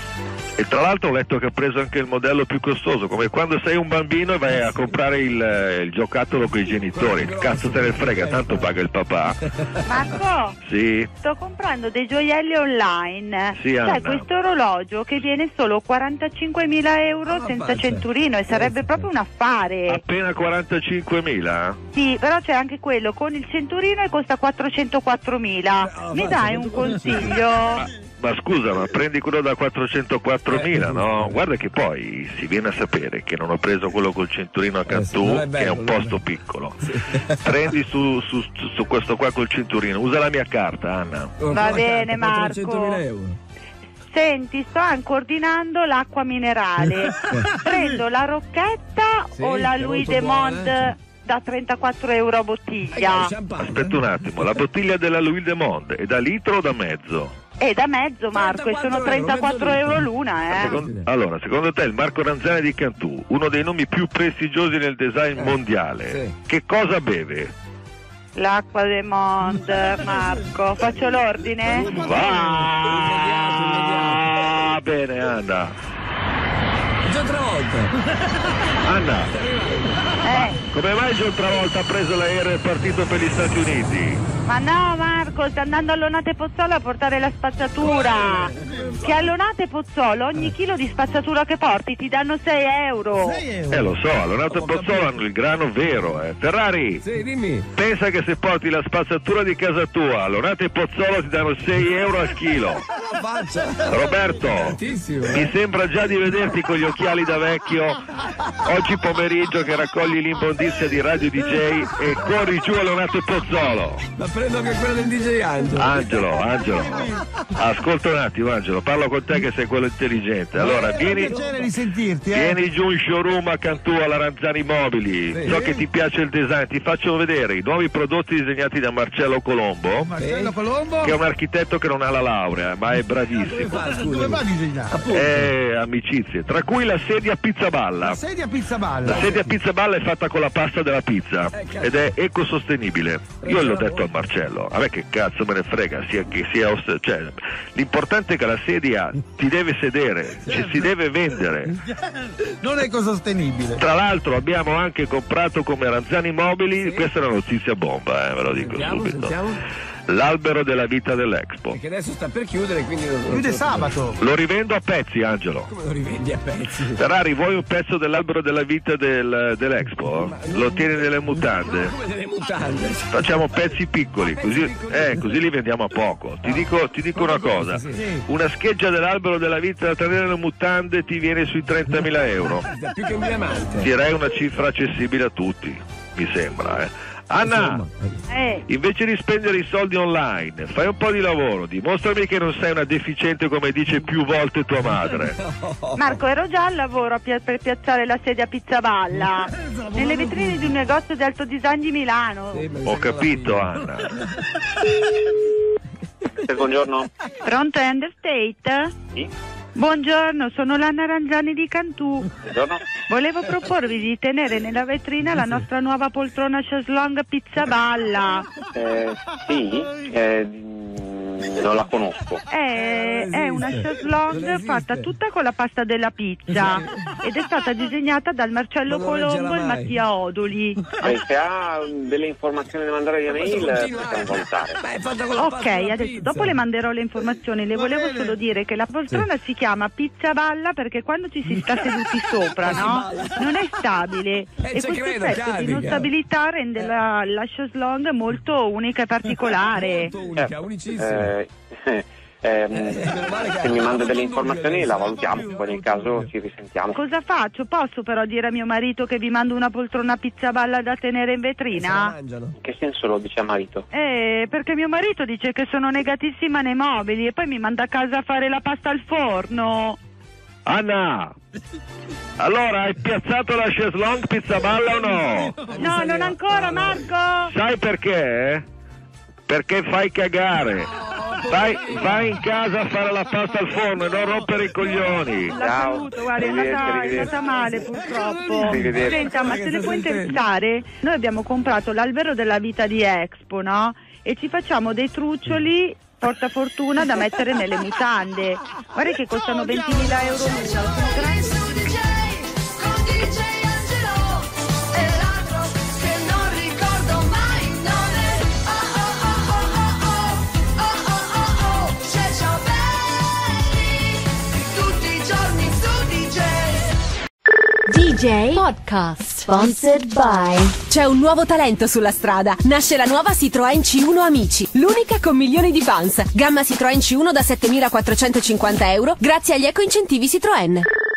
E tra l'altro ho letto che ha preso anche il modello più costoso, come quando sei un bambino e vai a comprare il giocattolo con i genitori. Che cazzo te ne frega, tanto paga il papà. Marco? Sì? Sto comprando dei gioielli online. Sì, Anna. Sai, questo orologio che viene solo 45.000 euro senza centurino e sarebbe proprio un affare. Appena 45.000? Sì, però c'è anche quello con il centurino e costa 404.000. Mi dai un consiglio? Ma scusa, ma prendi quello da 404.000, no? Guarda che poi si viene a sapere che non ho preso quello col centurino a Cantù, che è un posto piccolo. Prendi su questo qua col cinturino, usa la mia carta, Anna. Va bene, Marco. 400.000 euro. Senti, sto anche ordinando l'acqua minerale. Prendo la Rocchetta o la Louis de Monde da 34 euro a bottiglia? Aspetta un attimo, la bottiglia della Louis de Monde è da litro o da mezzo? Da mezzo, Marco, e sono 34 euro l'una, Allora, secondo te il Marco Ranzani di Cantù, uno dei nomi più prestigiosi nel design mondiale, che cosa beve? L'acqua de Monde, Marco. Faccio l'ordine? Va bene, Anna. John Travolta. Anna. Come mai John Travolta ha preso l'aereo e è partito per gli Stati Uniti? Ma no, Marco, sta andando all'Onate Pozzolo a portare la spazzatura. Che all'Onate Pozzolo ogni chilo di spazzatura che porti ti danno 6 euro. Lo so, all'Onate Pozzolo hanno il grano vero, Ferrari, sì, dimmi. Pensa che se porti la spazzatura di casa tua all'Onate Pozzolo ti danno 6 euro al chilo. Roberto, mi sembra già di vederti con gli occhiali da vecchio oggi pomeriggio che raccogli l'immondizia di Radio DJ e corri giù a Leonardo Pozzolo. Ma prendo anche quella del DJ Angelo. Angelo, ascolta un attimo Angelo, parlo con te che sei quello intelligente. Allora vieni, piacere di sentirti, vieni giù in showroom a Cantù alla Ranzani Mobili. So che ti piace il design, ti faccio vedere i nuovi prodotti disegnati da Marcello Colombo, che è un architetto che non ha la laurea ma è bravissimo. Come va a disegnare? Amicizie, tra cui la sedia pizzaballa. La sedia pizzaballa. La sedia pizzaballa è fatta con la pasta della pizza ed è ecosostenibile. Io l'ho detto a Marcello, a me che cazzo me ne frega, cioè, l'importante è che la sedia ti deve sedere, cioè, si deve vendere. Non è ecosostenibile. Tra l'altro abbiamo anche comprato come Ranzani Mobili, questa è una notizia bomba, ve lo dico subito. L'albero della vita dell'Expo. Che adesso sta per chiudere, quindi chiude sabato. Lo rivendo a pezzi, Angelo. Come lo rivendi a pezzi? Ferrari, vuoi un pezzo dell'albero della vita dell'Expo? Lo tieni nelle mutande? Come nelle mutande? Facciamo pezzi piccoli, così li vendiamo a poco. Ti dico una cosa, una scheggia dell'albero della vita da tenere nelle mutande ti viene sui 30.000 euro. Più che un diamante. Direi una cifra accessibile a tutti, mi sembra, Anna, invece di spendere i soldi online, fai un po' di lavoro, dimostrami che non sei una deficiente come dice più volte tua madre. Marco, ero già al lavoro per piazzare la sedia pizzaballa nelle vetrine di un negozio di alto design di Milano. Ho capito, Anna. Buongiorno. Pronto, è Understate? Sì. Buongiorno, sono l'Anna Ranzani di Cantù. Buongiorno. Volevo proporvi di tenere nella vetrina la nostra nuova poltrona chaise-longue pizzaballa. Sì, non la conosco. È una chaise-longue fatta tutta con la pasta della pizza ed è stata disegnata dal Marcello Colombo e Mattia Odoli. Se ha delle informazioni da mandare via mail, possiamo valutare. Ok, adesso dopo le manderò le informazioni. Le volevo solo dire che la poltrona si chiama pizzaballa perché quando ci si sta seduti sopra, no? Non è stabile e questo effetto di non stabilità rende la chaise-longue molto unica e particolare. Se mi manda delle informazioni la valutiamo, poi nel caso ci risentiamo. Cosa faccio? Posso però dire a mio marito che vi mando una poltrona pizzaballa da tenere in vetrina? In che senso lo dice a marito? Perché mio marito dice che sono negatissima nei mobili e poi mi manda a casa a fare la pasta al forno. Anna, allora hai piazzato la chaise-longue pizzaballa o no? No, non ancora, Marco. Sai perché? Perché fai cagare. Vai in casa a fare la pasta al forno e non rompere i coglioni. La saluto, guarda, è andata male purtroppo. Senta, ma se le può interessare, noi abbiamo comprato l'albero della vita di Expo, no? E ci facciamo dei truccioli portafortuna da mettere nelle mutande. Guarda che costano 20.000 euro l'uno. DJ Podcast sponsored by. C'è un nuovo talento sulla strada. Nasce la nuova Citroën C1 Amici, l'unica con milioni di fans. Gamma Citroën C1 da 7.450 euro grazie agli eco-incentivi Citroën.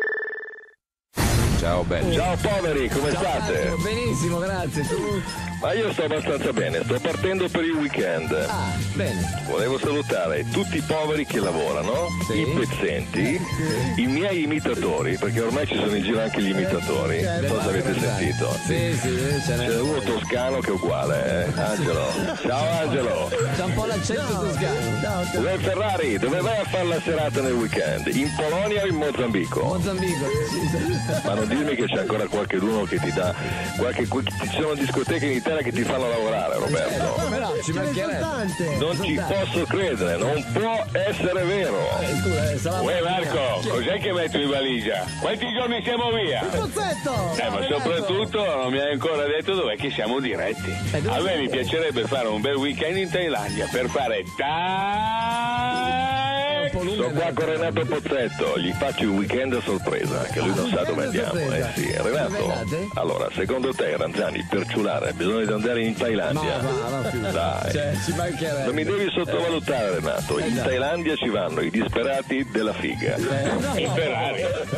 Ciao belli. Ciao poveri, come state? Benissimo, grazie. Ma io sto abbastanza bene, sto partendo per il weekend. Bene. Volevo salutare tutti i poveri che lavorano, i pezzenti, i miei imitatori, perché ormai ci sono in giro anche gli imitatori. Non so se avete sentito. Sì, c'è uno toscano che è uguale, Angelo. Ciao Angelo. C'è un po' l'accento toscano. Dov'è Ferrari? Dove vai a fare la serata nel weekend? In Polonia o in Mozambico? Mozambico, Ma non dirmi che c'è ancora qualcuno che ti dà ci sono discoteche in Italia che ti fanno lavorare, Roberto. Però ci mancherebbe. Non ci posso credere, non può essere vero. Uè Marco, cos'è che metto in valigia? Quanti giorni siamo via? Ma soprattutto non mi hai ancora detto dov'è che siamo diretti. A me mi piacerebbe fare un bel weekend in Thailandia per fare Sono qua con Renato Pozzetto, gli faccio il weekend a sorpresa, che lui non sa dove andiamo. Sì, Renato, allora, secondo te, Ranzani, per ciulare bisogna di andare in Thailandia? Dai, ci mancherebbe. non mi devi sottovalutare, Renato, in Thailandia ci vanno i disperati della figa. In Ferrari.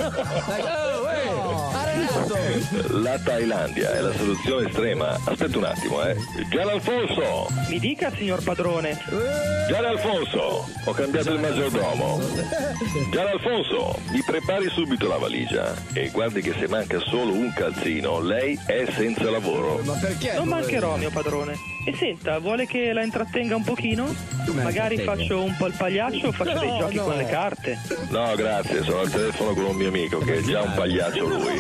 La Thailandia è la soluzione estrema. Aspetta un attimo, Gian Alfonso! Mi dica, signor padrone. Gian Alfonso, ho cambiato il maggiordomo. Gian Alfonso, mi prepari subito la valigia e guardi che se manca solo un calzino, lei è senza lavoro. Ma perché? Non mancherò, mio padrone. E senta, vuole che la intrattenga un pochino? Magari faccio un po' il pagliaccio o faccio dei giochi con le carte? No, grazie, sono al telefono con un mio amico che è già un pagliaccio lui.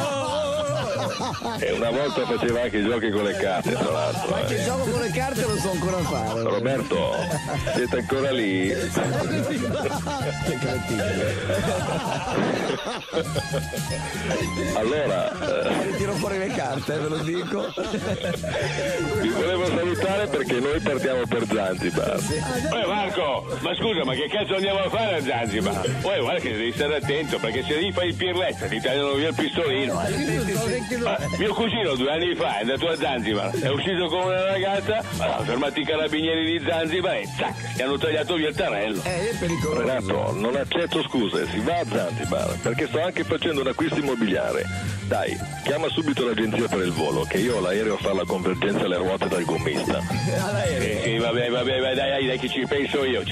E una volta faceva anche i giochi con le carte, tra l'altro. Anche il gioco con le carte lo so ancora fare. Roberto, siete ancora lì? Che cretino. Allora, tiro fuori le carte, ve lo dico. Vi volevo salutare perché noi partiamo per Zanzibar. Marco, ma scusa, ma che cazzo andiamo a fare a Zanzibar? Guarda che devi stare attento, perché se devi fare il pirletta ti tagliano via il pistolino. Mio cugino 2 anni fa è andato a Zanzibar, è uscito con una ragazza, hanno fermato i carabinieri di Zanzibar e zac, gli hanno tagliato via il tarello. È pericoloso. Renato, non accetto scuse, si va a Zanzibar, perché sto anche facendo un acquisto immobiliare. Dai, chiama subito l'agenzia per il volo, che io ho l'aereo a fare la convergenza alle ruote dal gommista. Sì, vabbè, dai, che ci penso io.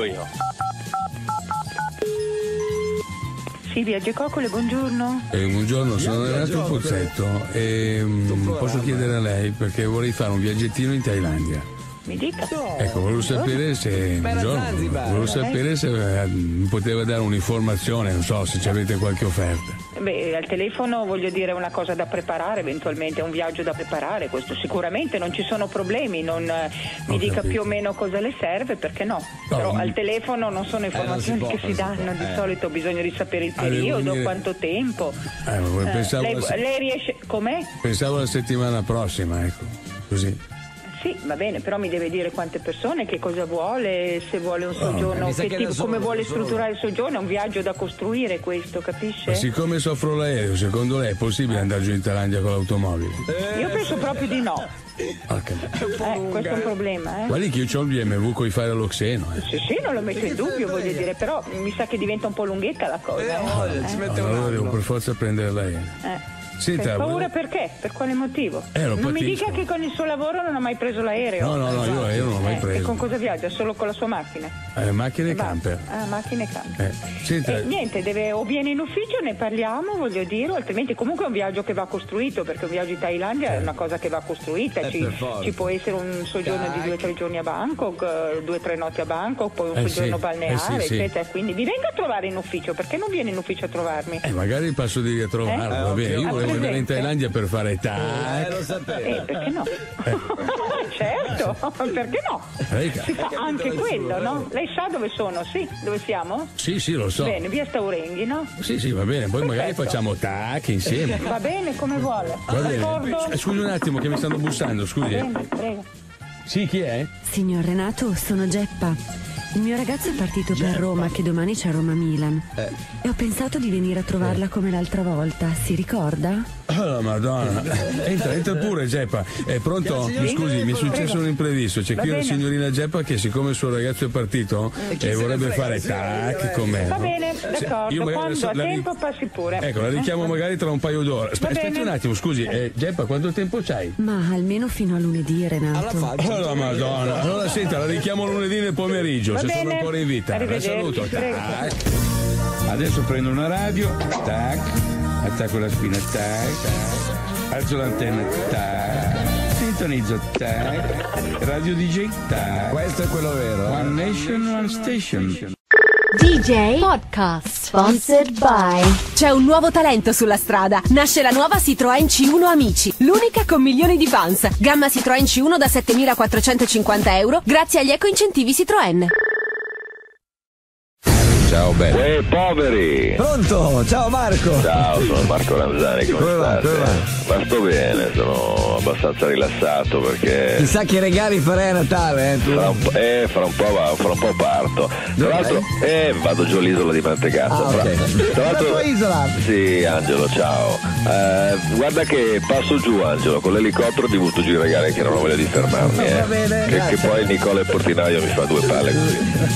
Sì, Viaggio Coccole, buongiorno. Buongiorno, sono Renato Pozzetto e posso chiedere a lei perché vorrei fare un viaggettino in Thailandia. Mi dica. Ecco, volevo sapere se mi poteva dare un'informazione, non so se ci avete qualche offerta. Beh, al telefono voglio dire una cosa da preparare, eventualmente un viaggio da preparare, questo sicuramente non ci sono problemi, mi dica più o meno cosa le serve, perché no? Però al telefono non sono informazioni che si danno, di solito ho bisogno di sapere il periodo, quanto tempo. Lei riesce, com'è? Pensavo la settimana prossima, ecco, così. Sì, va bene, però mi deve dire quante persone, che cosa vuole, se vuole un soggiorno, come vuole strutturare il soggiorno, è un viaggio da costruire questo, capisce? Ma siccome soffro l'aereo, secondo lei è possibile andare giù in Thailandia con l'automobile? Io penso proprio di no. Questo è un problema, Guardi che io ho il BMW con i fari all'oxeno. Sì, non lo metto in dubbio, voglio dire, però mi sa che diventa un po' lunghetta la cosa. Allora devo per forza prendere l'aereo. Senta, paura perché? Per quale motivo? Non mi dica che con il suo lavoro non ha mai preso l'aereo. No, io l'aereo non l'ho mai preso. E con cosa viaggia? Solo con la sua macchina? Macchine e camper. Macchine e camper. Niente, o viene in ufficio, ne parliamo, voglio dire, altrimenti comunque è un viaggio che va costruito, perché un viaggio in Thailandia è una cosa che va costruita. Ci può essere un soggiorno di 2 o 3 giorni a Bangkok, 2 o 3 notti a Bangkok, poi un soggiorno balneare, eccetera. Quindi mi venga a trovare in ufficio, perché non viene in ufficio a trovarmi? Magari passo di ritrovarlo, va bene. Io volevo andare in Thailandia per fare tac. Lo sapevo. Perché no? Certo, perché no? Si fa anche quello, no? Lei sa dove sono, sì? Dove siamo? Sì, lo so. Bene, via Staurenghi, no? Sì, va bene, poi magari facciamo tac insieme. Va bene, come vuole. Va bene. Scusi un attimo che mi stanno bussando, scusi. Va bene, prego. Sì, chi è? Signor Renato, sono Geppa. Il mio ragazzo è partito per Roma, che domani c'è Roma-Milan. E ho pensato di venire a trovarla come l'altra volta, si ricorda? Oh, Madonna. Entra pure, Geppa. È pronto? Mi scusi, mi è successo un imprevisto. C'è qui una signorina Geppa che, siccome il suo ragazzo è partito, vorrebbe fare tac con me. Va bene, d'accordo. Quando ha tempo passi pure. Ecco, la richiamo magari tra un paio d'ore. Aspetti un attimo, scusi. Geppa, quanto tempo c'hai? Ma almeno fino a lunedì, Renato. Oh, Madonna. Allora senta, la richiamo lunedì nel pomeriggio, se sono ancora in vita. La saluto. Tac. Adesso prendo una radio, tac, attacco la spina, tac, alzo l'antenna, tac, sintonizzo, tac, radio DJ, tac. Questo è quello vero. One Nation, One Station. DJ Podcast sponsored by. C'è un nuovo talento sulla strada. Nasce la nuova Citroën C1 Amici, l'unica con milioni di fans. Gamma Citroën C1 da 7.450 euro grazie agli eco incentivi Citroën. Ciao bello. Poveri. Pronto? Ciao Marco. Ciao, sono Marco Ranzani, come state? Ma sto bene, sono abbastanza rilassato perché. Chissà che regali farai a Natale, tu? Fra un po' parto. Tra l'altro, vado giù all'isola di Mantegazza. Tra l'altro, la tua isola? Sì, Angelo, ciao. Guarda che passo giù, Angelo, con l'elicottero ti butto giù i regali che non ho voglia di fermarmi. Va bene, che poi Nicola il portinaio mi fa 2 palle così.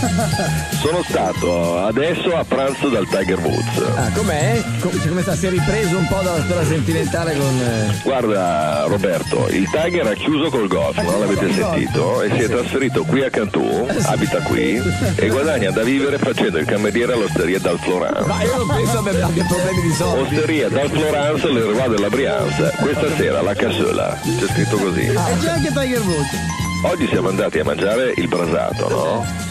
Sono stato adesso a pranzo dal Tiger Woods. Ah, com'è? Come sta? Si è ripreso un po' dalla storia sentimentale con. Guarda Roberto, il Tiger ha chiuso col golf, non l'avete sentito? E si è trasferito qui a Cantù, abita qui e guadagna da vivere facendo il cameriere all'osteria Dal Florence. Ma io non penso abbia problemi di soldi. Osteria Dal Florence, le Roi della Brianza. Questa sera la cassola, c'è scritto così. E c'è anche Tiger Woods. Oggi siamo andati a mangiare il brasato, no?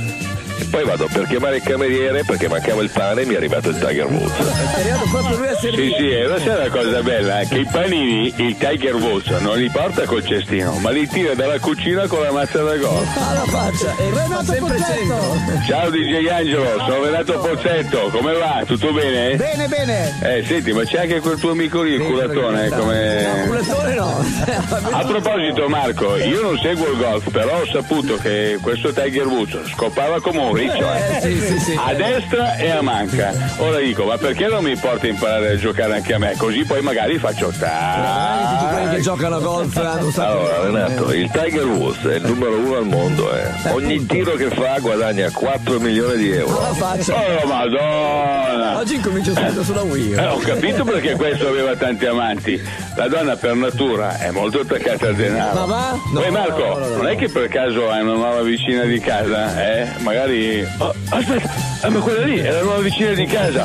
E poi vado per chiamare il cameriere perché mancava il pane e mi è arrivato il Tiger Woods. È arrivato proprio lui a servire. Sì, ma sai una cosa bella? Che i panini il Tiger Woods non li porta col cestino, ma li tira dalla cucina con la mazza da golf. La faccia, e Renato sempre centro. Ciao DJ Angelo, sono Renato Pozzetto, come va? Tutto bene? Bene. Senti, ma c'è anche quel tuo amico lì, il culatone, come. No, culatone no. A proposito Marco, io non seguo il golf, però ho saputo che questo Tiger Woods scopava come un riccio, sì. a destra e a manca. Ora dico, ma perché non mi porta a imparare a giocare anche a me? Così poi magari faccio quelli che giocano a golf hanno Allora Renato, il Tiger Woods è il numero 1 al mondo, ogni tiro che fa guadagna 4 milioni di euro. La faccia. Oh Madonna! Oggi incomincio subito sulla Wii. Ho capito perché questo aveva tanti amanti. La donna per natura è molto attaccata al denaro. Ma va? No, Marco, no. non è che per caso hai una nuova vicina di casa? Magari. Oh, aspetta, ma quella lì è la nuova vicina di casa.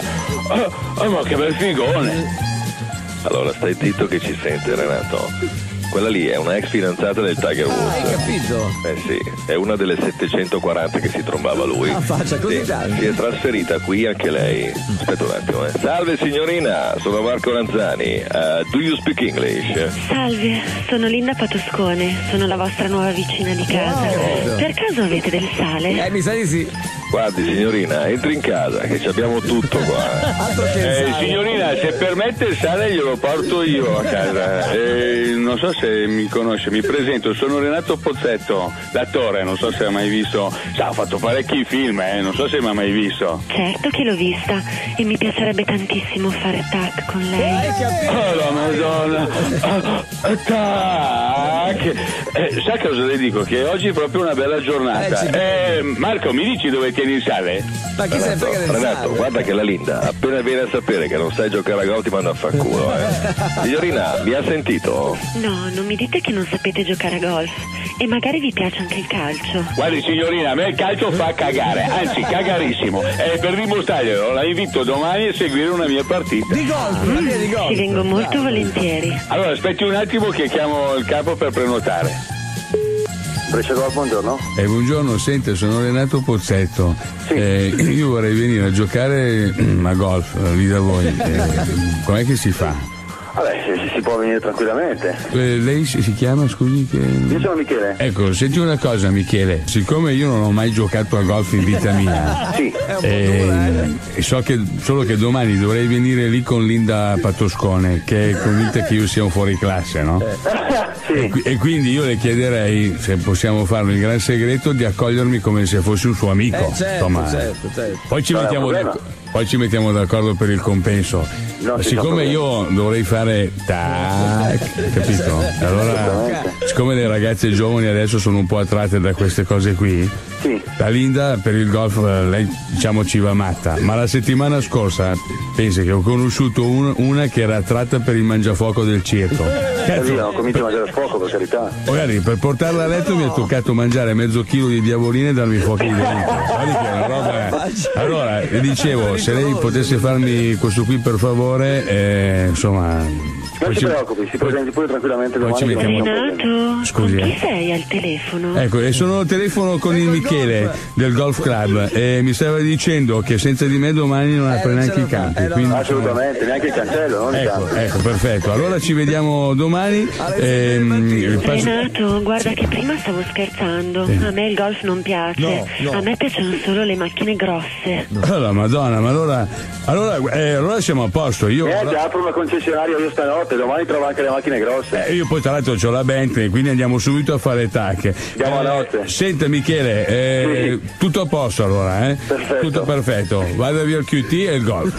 Ma che bel figone. Allora stai zitto che ci sente Renato. Quella lì è una ex fidanzata del Tiger Woods. Hai capito? Sì, è una delle 740 che si trombava lui. Faccia così tanto. Si è trasferita qui anche lei. Aspetta un attimo. Salve signorina, sono Marco Ranzani. Do you speak English? Salve, sono Linda Patoscone, sono la vostra nuova vicina di casa. Per caso avete del sale? Mi sa di sì. Guardi signorina, entri in casa che ci abbiamo tutto qua. Altro che il sale. Signorina, se permette il sale glielo porto io a casa. Non so se mi conosce, mi presento, sono Renato Pozzetto, l'attore, non so se ha mai visto. Sa, ho fatto parecchi film, non so se mi ha mai visto. Certo che l'ho vista e mi piacerebbe tantissimo fare tac con lei. Oh la Madonna! Tac! Sa cosa le dico? Che oggi è proprio una bella giornata. Marco, mi dici dove tieni il sale? Ma chi se ne frega del Renato, sale? guarda che la Linda appena viene a sapere che non sai giocare a golf ti manda a far culo. Signorina, mi ha sentito? No, non mi dite che non sapete giocare a golf e magari vi piace anche il calcio. Guardi signorina, a me il calcio fa cagare, anzi cagarissimo. E per dimostrarglielo la invito domani a seguire una mia partita. Di golf, Ci vengo molto volentieri. Allora aspetti un attimo che chiamo il capo per prenotare. Brescia Golf, buongiorno. Buongiorno, sente, sono Renato Pozzetto. Io vorrei venire a giocare a golf lì da voi. Com'è che si fa? Vabbè, si può venire tranquillamente. Lei si chiama, scusi? Io sono Michele. Ecco, senti una cosa Michele, siccome io non ho mai giocato a golf in vita mia, sì. E so che solo che domani dovrei venire lì con Linda Patoscone, che è convinta che io sia un fuoriclasse, no? Sì. E quindi io le chiederei se possiamo farlo in gran segreto di accogliermi come se fossi un suo amico. Certo. Poi ci mettiamo d'accordo per il compenso. No, siccome io dovrei fare tac, capito? Allora, siccome le ragazze giovani adesso sono un po' attratte da queste cose qui, sì. La Linda per il golf lei diciamo ci va matta, ma la settimana scorsa pensi che ho conosciuto una che era attratta per il mangiafuoco del circo. Ho cominciato a mangiare a fuoco, per carità. Magari per portarla a letto mi è toccato mangiare mezzo chilo di diavoline e darmi fuochi di dentro. Guardi che è una roba. Allora le dicevo, se lei potesse farmi questo qui per favore, insomma. Non si preoccupi, si presenti pure tranquillamente domani. Renato, Scusi, con chi sei al telefono? Ecco, e sono al telefono con il Michele del Golf Club e mi stava dicendo che senza di me domani non apre neanche i campi. Quindi... Assolutamente, neanche il cancello, non i campi. Ecco, perfetto. Allora ci vediamo domani. Renato, guarda che prima stavo scherzando. A me il golf non piace. No. A me piacciono solo le macchine grosse. Oh, Madonna, ma allora siamo a posto. Io apro una concessionaria io stanotte, domani trovo anche le macchine grosse. Io poi tra l'altro ho la Bentley, quindi andiamo subito a fare tacche. Andiamo a notte. Senta Michele, tutto a posto allora, eh? Perfetto. Tutto perfetto. Vado via il QT e il golf.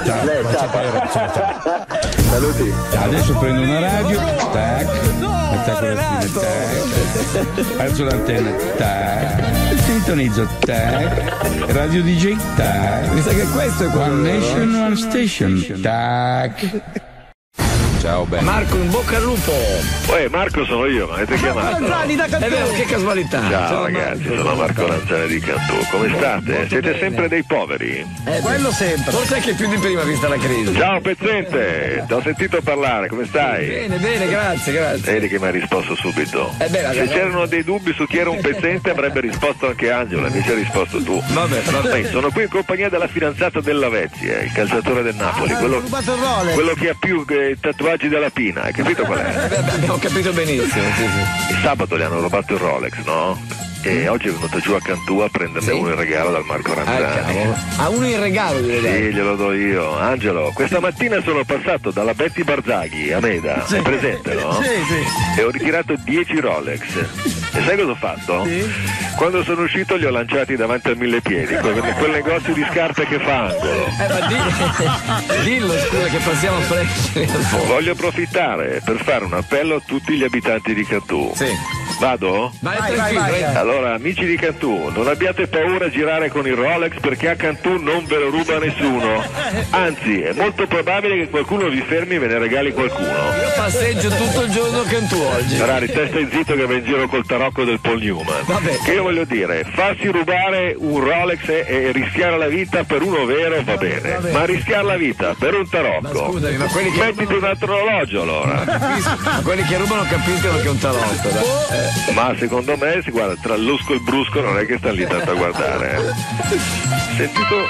Ciao. Saluti. Adesso prendo una radio, tac, attacco la spina, tac, alzo l'antenna, tac, sintonizzo, tac, radio DJ, tac. Mi sa che questo è quello. One Nation, One Station, tac. Ciao, bello. Marco, in bocca al lupo. Marco sono io, mi avete chiamato? Ranzani da Cantù. È vero, che casualità. Ciao ragazzi, sono Marco Ranzani di Cantù. Come state? Siete sempre dei poveri? Quello sempre. Forse anche più di prima vista la crisi. Ciao Pezzente, ti ho sentito parlare, come stai? Bene, grazie. Vedi che mi ha risposto subito. Se c'erano dei dubbi su chi era un pezzente avrebbe risposto anche Angelo, invece hai risposto tu. Vabbè. Sono qui in compagnia della fidanzata del Lavezzi, il calciatore del Napoli, quello che ha più tatuaggi della Pina, hai capito qual è? Abbiamo capito benissimo, sì. Il sabato gli hanno rubato il Rolex, no? E oggi è venuto giù a Cantù a prenderne uno in regalo dal Marco Ranzani. Uno in regalo, Sì, glielo do io. Angelo, questa mattina sono passato dalla Betty Barzaghi a Meda, è presente, no? Sì. E ho ritirato 10 Rolex. E sai cosa ho fatto? Quando sono uscito li ho lanciati davanti al Millepiedi, quel negozio di scarpe che fa angolo. Dillo, scusa, che passiamo a prendere. Voglio approfittare per fare un appello a tutti gli abitanti di Cantù. Vado? Vai, tranquillo. Allora, amici di Cantù, non abbiate paura a girare con il Rolex perché a Cantù non ve lo ruba nessuno. Anzi, è molto probabile che qualcuno vi fermi e ve ne regali qualcuno. Io passeggio tutto il giorno a Cantù oggi. Ferrari, te stai zitto che vai in giro col tarocco del Paul Newman. Vabbè. Che io voglio dire, farsi rubare un Rolex e rischiare la vita per uno vero va bene, ma rischiare la vita per un tarocco, scusami, ma quelli che mettiti un altro orologio allora. Ma quelli che rubano capiscono che è un tarotto, dai. Ma secondo me, guarda, tra l'usco e il brusco non è che sta lì tanto a guardare. Sentito?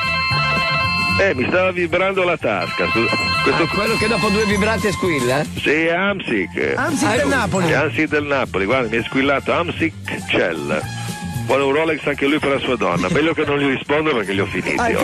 Mi stava vibrando la tasca. Quello che dopo 2 vibranti squilla? Sì, è Amsic. Amsic del Napoli. È Amsic del Napoli, guarda, mi è squillato Amsic Cell. Vuole un Rolex anche lui per la sua donna. Meglio che non gli rispondo perché li ho finiti oggi.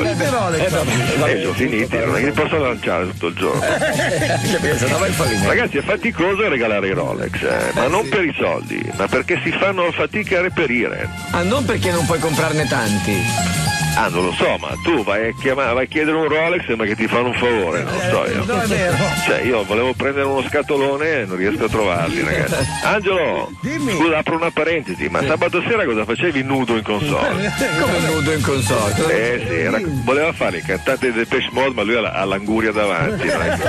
Li ho finiti, non è che li posso lanciare tutto il giorno. Ragazzi, è faticoso regalare i Rolex, ma non per i soldi, ma perché si fanno fatica a reperire. Non perché non puoi comprarne tanti. Non lo so, ma tu vai a chiedere un Rolex ma che ti fanno un favore, non so io. No, è vero. Cioè, io volevo prendere uno scatolone e non riesco a trovarli, ragazzi. Angelo, scusa, apro una parentesi, ma sabato sera cosa facevi nudo in console? Come nudo in console? Sì, voleva fare il cantante del Depeche Mode, ma lui ha l'anguria davanti.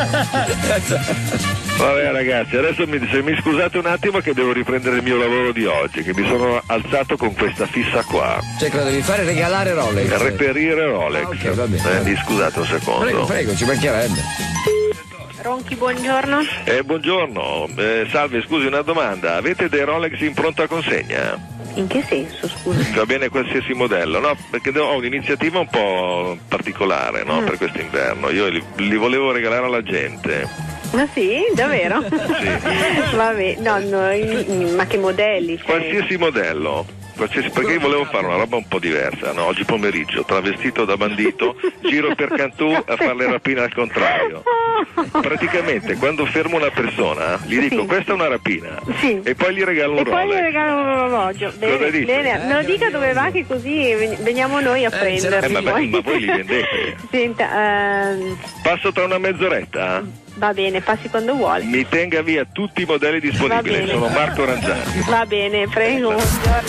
Vabbè ragazzi, adesso se mi scusate un attimo che devo riprendere il mio lavoro di oggi, che mi sono alzato con questa fissa qua. Cioè cosa devi fare? Regalare Rolex? Reperire Rolex. Ok, va bene. Mi scusate un secondo. Prego, ci mancherebbe. Ronchi, buongiorno. Buongiorno, salve, scusi, una domanda. Avete dei Rolex in pronta consegna? In che senso, scusa? Va bene qualsiasi modello, no? Perché ho un'iniziativa un po' particolare, no? Per quest'inverno. Io li volevo regalare alla gente. Ma sì, davvero? Sì. Vabbè, ma che modelli? Qualsiasi modello. Perché io volevo fare una roba un po' diversa, no? Oggi pomeriggio, travestito da bandito, giro per Cantù a fare le rapine al contrario. Praticamente quando fermo una persona gli dico questa è una rapina e poi gli regalo un Rolex. E poi gli regalo un orologio. Bene, me lo dica dove va che così veniamo noi a prenderli. Ma voi li vendete? Senta, passo tra una mezz'oretta? Va bene, passi quando vuole. Mi tenga via tutti i modelli disponibili, sono Marco Ranzani. Va bene, prego, buongiorno,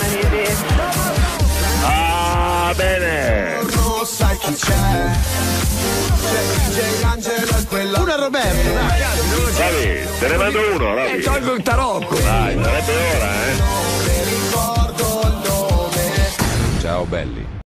bene. Sai chi c'è? Uno a Roberto, dai. Dai, te ne mando uno, dai. Tolgo il tarocco. Dai, sarebbe ora, Non mi ricordo il nome. Ciao belli.